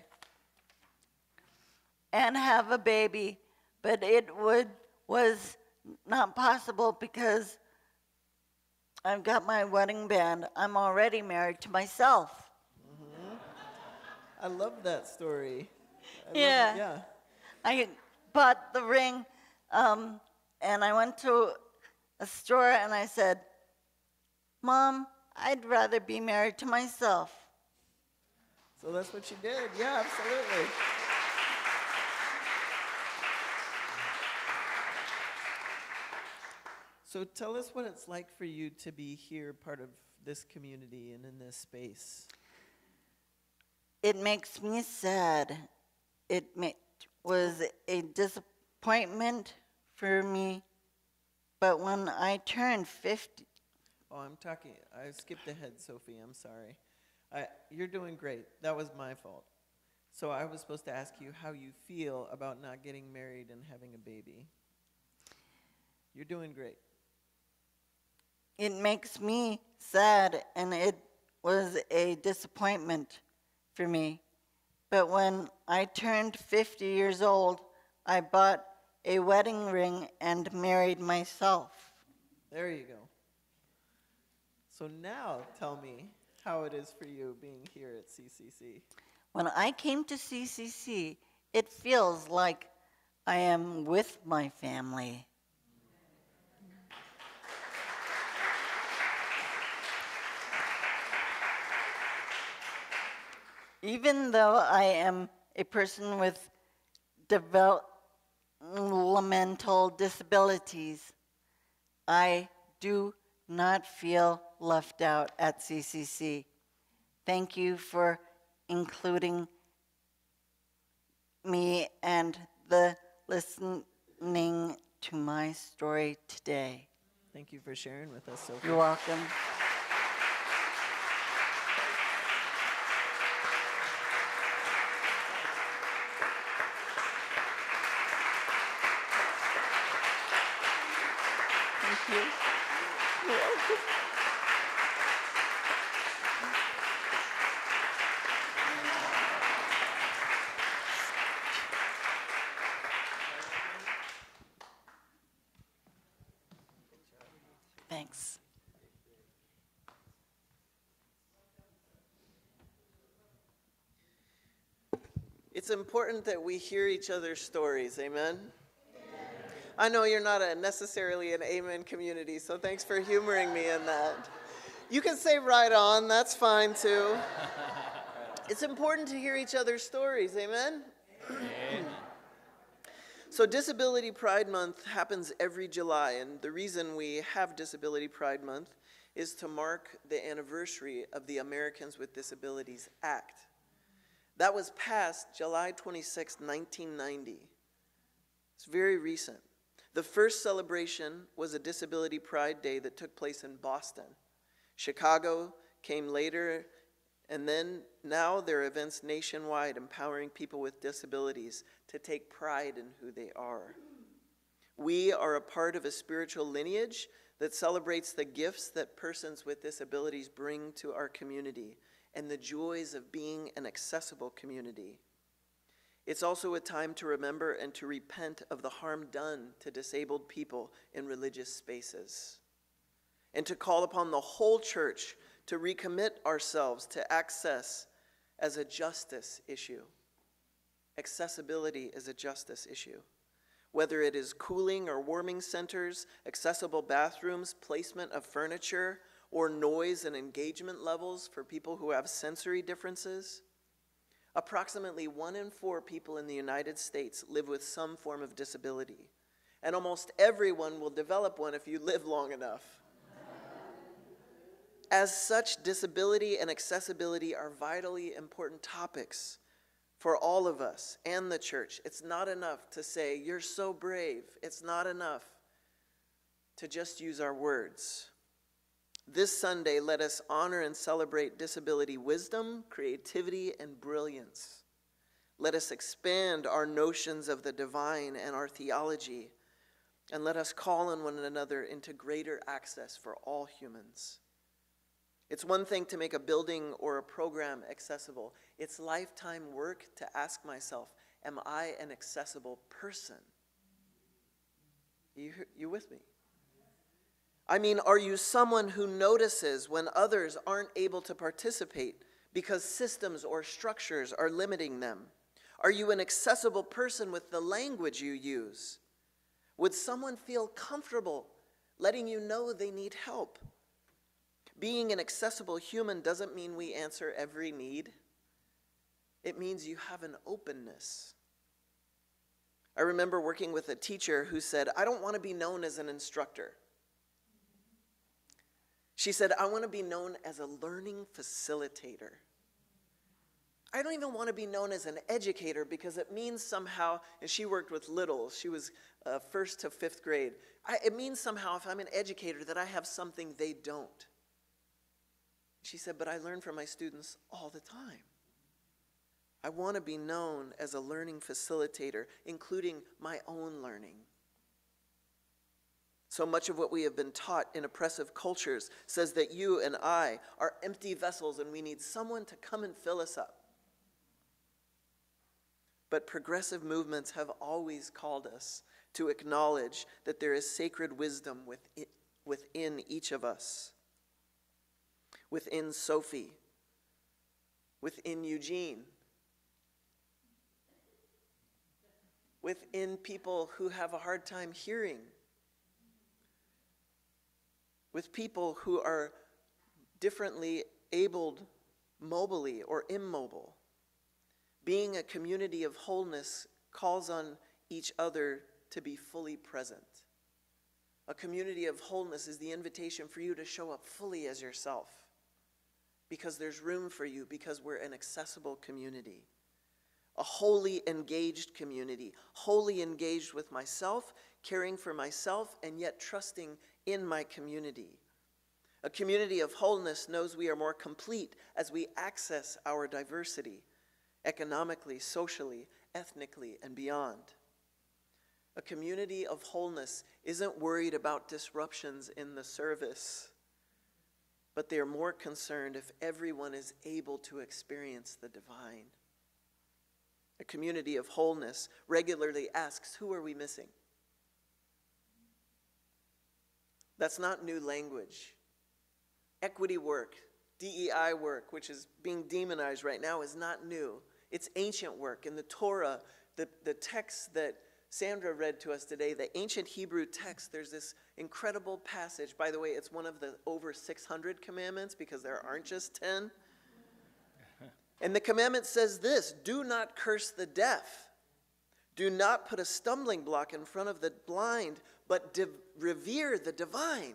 and have a baby, but it would was not possible because I've got my wedding band. I'm already married to myself. Mm-hmm. I love that story. I Yeah. Love it. Yeah. I bought the ring, um, and I went to a store and I said, Mom, I'd rather be married to myself. So that's what you did. Yeah, absolutely. So tell us what it's like for you to be here, part of this community and in this space. It makes me sad. It ma- was a disappointment for me, but when I turned fifty, Oh, I'm talking, I skipped ahead, Sophie, I'm sorry. I, you're doing great. That was my fault. So I was supposed to ask you how you feel about not getting married and having a baby. You're doing great. it makes me sad, and it was a disappointment for me. But when I turned fifty years old, I bought a wedding ring and married myself. There you go. So now tell me how it is for you being here at C C C. When I came to C C C, it feels like I am with my family. Even though I am a person with developmental disabilities, I do not feel left out at C C C. Thank you for including me and the listening to my story today. Thank you for sharing with us, Sophie. You're welcome. you. You're welcome. Thanks. It's important that we hear each other's stories, amen? I know you're not a necessarily an amen community, so thanks for humoring me in that. You can say right on, that's fine too. It's important to hear each other's stories, amen? Amen. So Disability Pride Month happens every July, and the reason we have Disability Pride Month is to mark the anniversary of the Americans with Disabilities Act. That was passed July twenty-sixth, nineteen ninety. It's very recent. The first celebration was a Disability Pride Day that took place in Boston. Chicago came later, and then now there are events nationwide empowering people with disabilities to take pride in who they are. We are a part of a spiritual lineage that celebrates the gifts that persons with disabilities bring to our community and the joys of being an accessible community. It's also a time to remember and to repent of the harm done to disabled people in religious spaces, and to call upon the whole church to recommit ourselves to access as a justice issue. Accessibility is a justice issue. Whether it is cooling or warming centers, accessible bathrooms, placement of furniture, or noise and engagement levels for people who have sensory differences. Approximately one in four people in the United States live with some form of disability, and almost everyone will develop one if you live long enough. As such, disability and accessibility are vitally important topics for all of us and the church. It's not enough to say, "You're so brave." It's not enough to just use our words. This Sunday, let us honor and celebrate disability wisdom, creativity, and brilliance. Let us expand our notions of the divine and our theology, and let us call on one another into greater access for all humans. It's one thing to make a building or a program accessible. It's lifetime work to ask myself, am I an accessible person? You, you with me? I mean, are you someone who notices when others aren't able to participate because systems or structures are limiting them? Are you an accessible person with the language you use? Would someone feel comfortable letting you know they need help? Being an accessible human doesn't mean we answer every need. It means you have an openness. I remember working with a teacher who said, "I don't want to be known as an instructor." She said, "I want to be known as a learning facilitator. I don't even want to be known as an educator because it means somehow," and she worked with littles, she was uh, first to fifth grade, I, it means somehow if I'm an educator that I have something they don't. She said, "But I learn from my students all the time. I want to be known as a learning facilitator, including my own learning." So much of what we have been taught in oppressive cultures says that you and I are empty vessels and we need someone to come and fill us up. But progressive movements have always called us to acknowledge that there is sacred wisdom within, within each of us, within Sophie, within Eugene, within people who have a hard time hearing, with people who are differently abled mobily or immobile. Being a community of wholeness calls on each other to be fully present. A community of wholeness is the invitation for you to show up fully as yourself, because there's room for you, because we're an accessible community. A wholly engaged community, wholly engaged with myself, caring for myself, and yet trusting in my community. A community of wholeness knows we are more complete as we access our diversity, economically, socially, ethnically, and beyond. A community of wholeness isn't worried about disruptions in the service, but they're more concerned if everyone is able to experience the divine. A community of wholeness regularly asks, who are we missing? That's not new language. Equity work, D E I work, which is being demonized right now, is not new. It's ancient work. In the Torah, the, the text that Sandra read to us today, the ancient Hebrew text, there's this incredible passage. By the way, it's one of the over six hundred commandments because there aren't just ten. And the commandment says this, do not curse the deaf. Do not put a stumbling block in front of the blind, but div- revere the divine.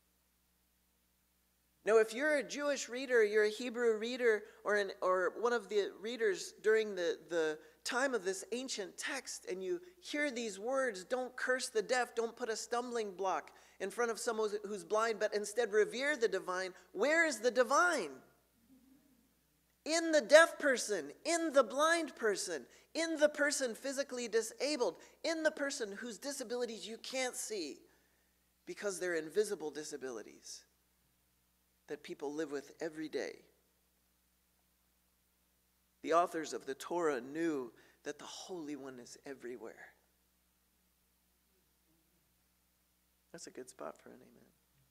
Now, if you're a Jewish reader, you're a Hebrew reader, or, an, or one of the readers during the, the time of this ancient text, and you hear these words, don't curse the deaf, don't put a stumbling block in front of someone who's blind, but instead revere the divine, where is the divine? In the deaf person, in the blind person, in the person physically disabled, in the person whose disabilities you can't see because they're invisible disabilities that people live with every day. The authors of the Torah knew that the Holy One is everywhere. That's a good spot for an amen.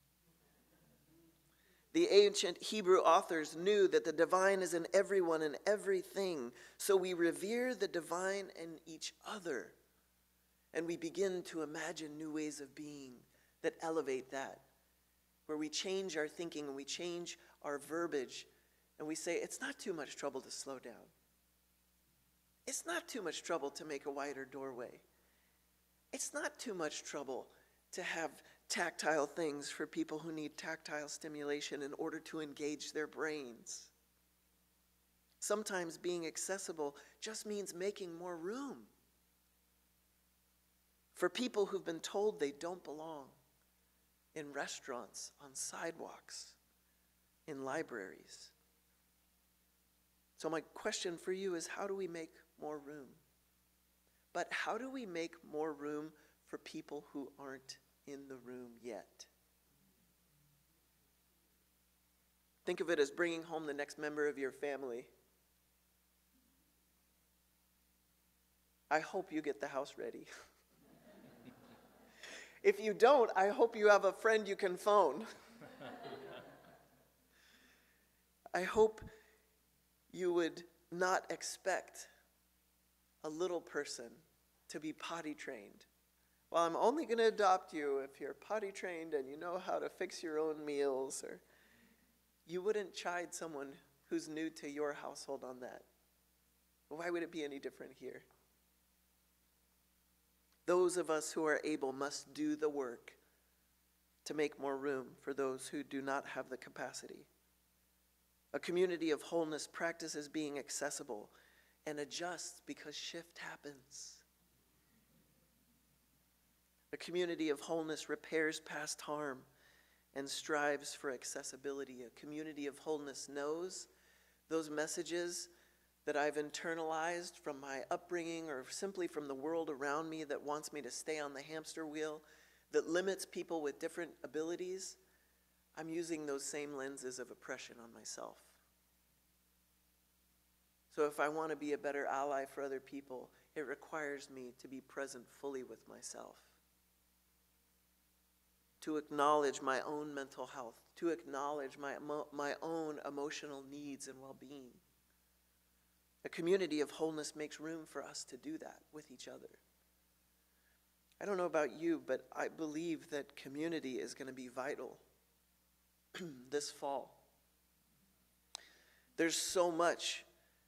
The ancient Hebrew authors knew that the divine is in everyone and everything, so we revere the divine in each other, and we begin to imagine new ways of being that elevate that, where we change our thinking and we change our verbiage, and we say, it's not too much trouble to slow down. It's not too much trouble to make a wider doorway. It's not too much trouble to have tactile things for people who need tactile stimulation in order to engage their brains. Sometimes being accessible just means making more room for people who've been told they don't belong in restaurants, on sidewalks, in libraries. So my question for you is, how do we make more room? But how do we make more room for people who aren't in the room yet? Think of it as bringing home the next member of your family. I hope you get the house ready. If you don't, I hope you have a friend you can phone. I hope you would not expect a little person to be potty trained. Well, I'm only going to adopt you if you're potty trained and you know how to fix your own meals. Or you wouldn't chide someone who's new to your household on that. Why would it be any different here? Those of us who are able must do the work to make more room for those who do not have the capacity. A community of wholeness practices being accessible and adjusts because shift happens. A community of wholeness repairs past harm and strives for accessibility. A community of wholeness knows those messages that I've internalized from my upbringing or simply from the world around me that wants me to stay on the hamster wheel, that limits people with different abilities. I'm using those same lenses of oppression on myself. So if I want to be a better ally for other people, it requires me to be present fully with myself, to acknowledge my own mental health, to acknowledge my, my own emotional needs and well-being. A community of wholeness makes room for us to do that with each other. I don't know about you, but I believe that community is going to be vital this fall. There's so much,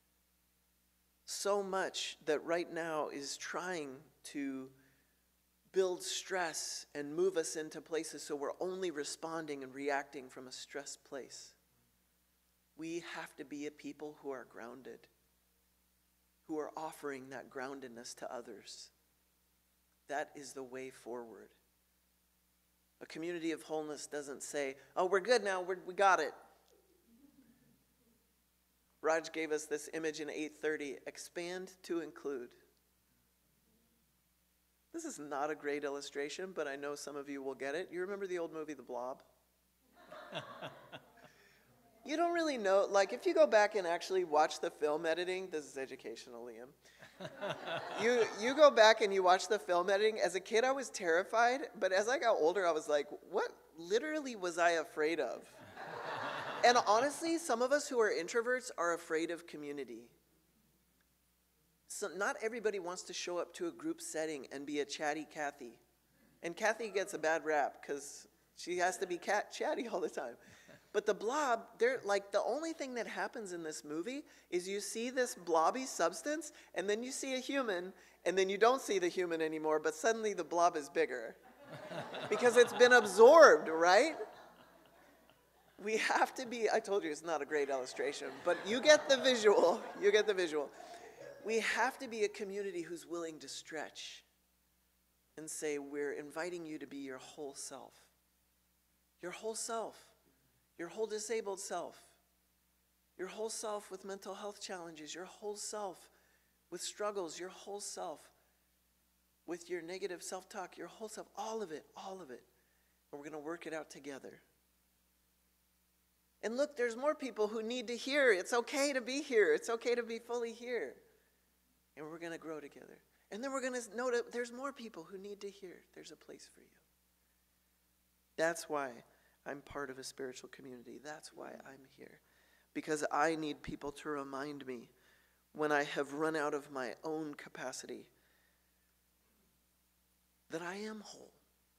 so much that right now is trying to build stress and move us into places so we're only responding and reacting from a stressed place. We have to be a people who are grounded, who are offering that groundedness to others. That is the way forward. A community of wholeness doesn't say, oh, we're good now, we're, we got it. Raj gave us this image in eight thirty, expand to include. This is not a great illustration, but I know some of you will get it. You remember the old movie, The Blob? You don't really know, like if you go back and actually watch the film editing, this is educational, Liam. you, you go back and you watch the film editing. As a kid, I was terrified, but as I got older, I was like, what literally was I afraid of? And honestly, some of us who are introverts are afraid of community. So not everybody wants to show up to a group setting and be a chatty Kathy. And Kathy gets a bad rap because she has to be cat chatty all the time. But the blob, they're like the only thing that happens in this movie is you see this blobby substance, and then you see a human, and then you don't see the human anymore, but suddenly the blob is bigger. Because it's been absorbed, right? We have to be, I told you it's not a great illustration, but you get the visual, you get the visual. We have to be a community who's willing to stretch and say, we're inviting you to be your whole self. Your whole self. Your whole disabled self. Your whole self with mental health challenges. Your whole self with struggles. Your whole self with your negative self-talk. Your whole self. All of it. All of it. And we're going to work it out together. And look, there's more people who need to hear. It's okay to be here. It's okay to be fully here. And we're going to grow together. And then we're going to know that there's more people who need to hear. There's a place for you. That's why I'm part of a spiritual community. That's why I'm here. Because I need people to remind me when I have run out of my own capacity that I am whole.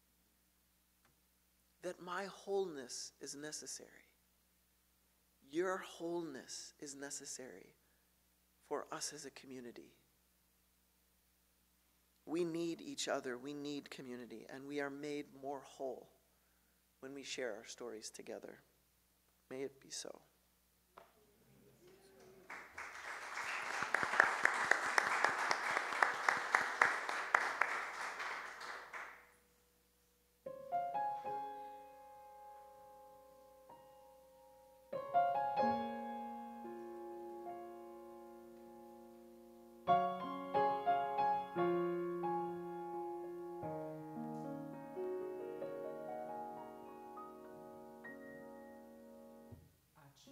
That my wholeness is necessary. Your wholeness is necessary for us as a community. We need each other. We need community. And we are made more whole when we share our stories together. May it be so. I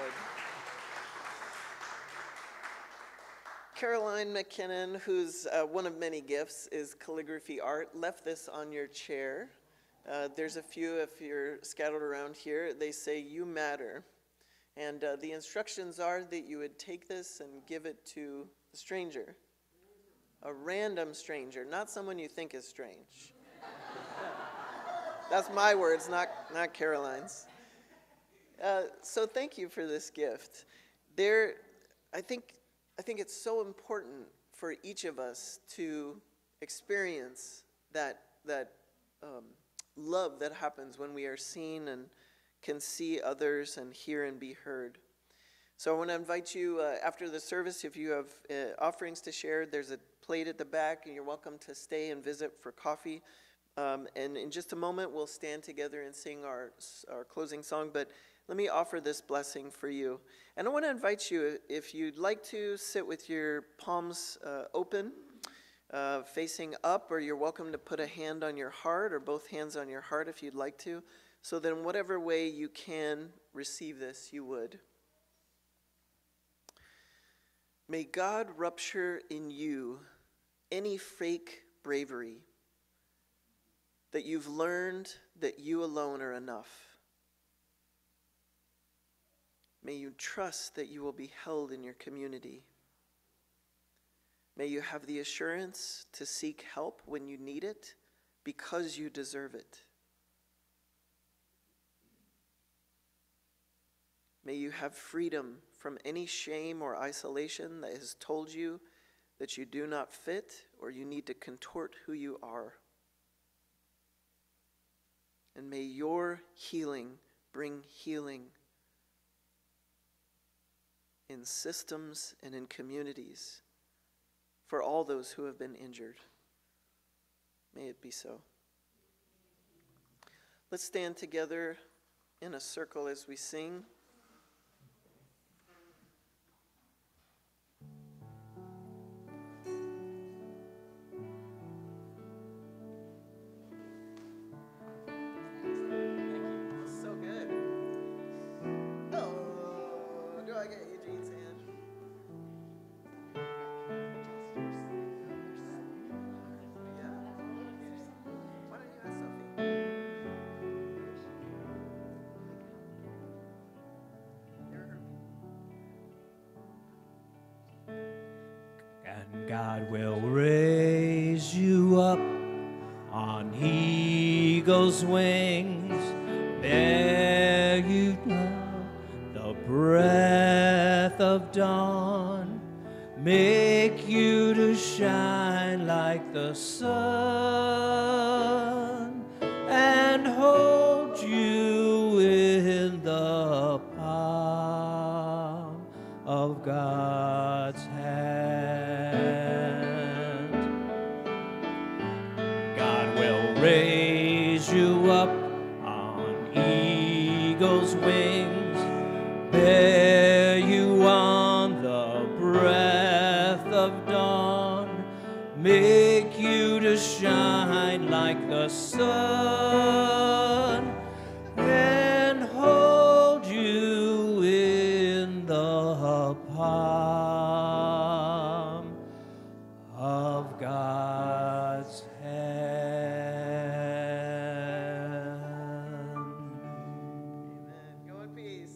good. Caroline McKinnon, who's uh, one of many gifts, is calligraphy art, left this on your chair. Uh, there's a few if you're scattered around here. They say, "You matter." And uh, the instructions are that you would take this and give it to a stranger, a random stranger, not someone you think is strange. That's my words, not, not Caroline's. Uh, so thank you for this gift. There, I think, I think it's so important for each of us to experience that, that um, love that happens when we are seen and can see others and hear and be heard. So I want to invite you uh, after the service, if you have uh, offerings to share, there's a plate at the back, and you're welcome to stay and visit for coffee. Um, and in just a moment, we'll stand together and sing our, our closing song, but let me offer this blessing for you. And I want to invite you, if you'd like to, sit with your palms uh, open, uh, facing up, or you're welcome to put a hand on your heart, or both hands on your heart if you'd like to, so that in whatever way you can receive this, you would. May God rupture in you any fake bravery that you've learned that you alone are enough. May you trust that you will be held in your community. May you have the assurance to seek help when you need it because you deserve it. May you have freedom from any shame or isolation that has told you that you do not fit or you need to contort who you are. And may your healing bring healing in systems and in communities for all those who have been injured. May it be so. Let's stand together in a circle as we sing. And God will raise you up on eagle's wings, bear you now the breath of dawn, make you to shine like the sun, and hold you in the palm of God's hand. God will raise you up on eagle's wings, bear you on the breath of dawn, make you to shine like the sun, and hold you in the palm of God's hand. Amen. Go in peace.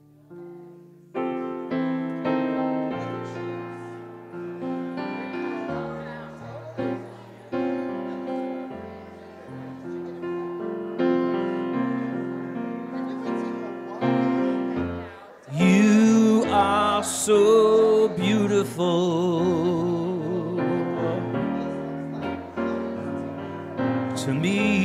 You are so beautiful to me.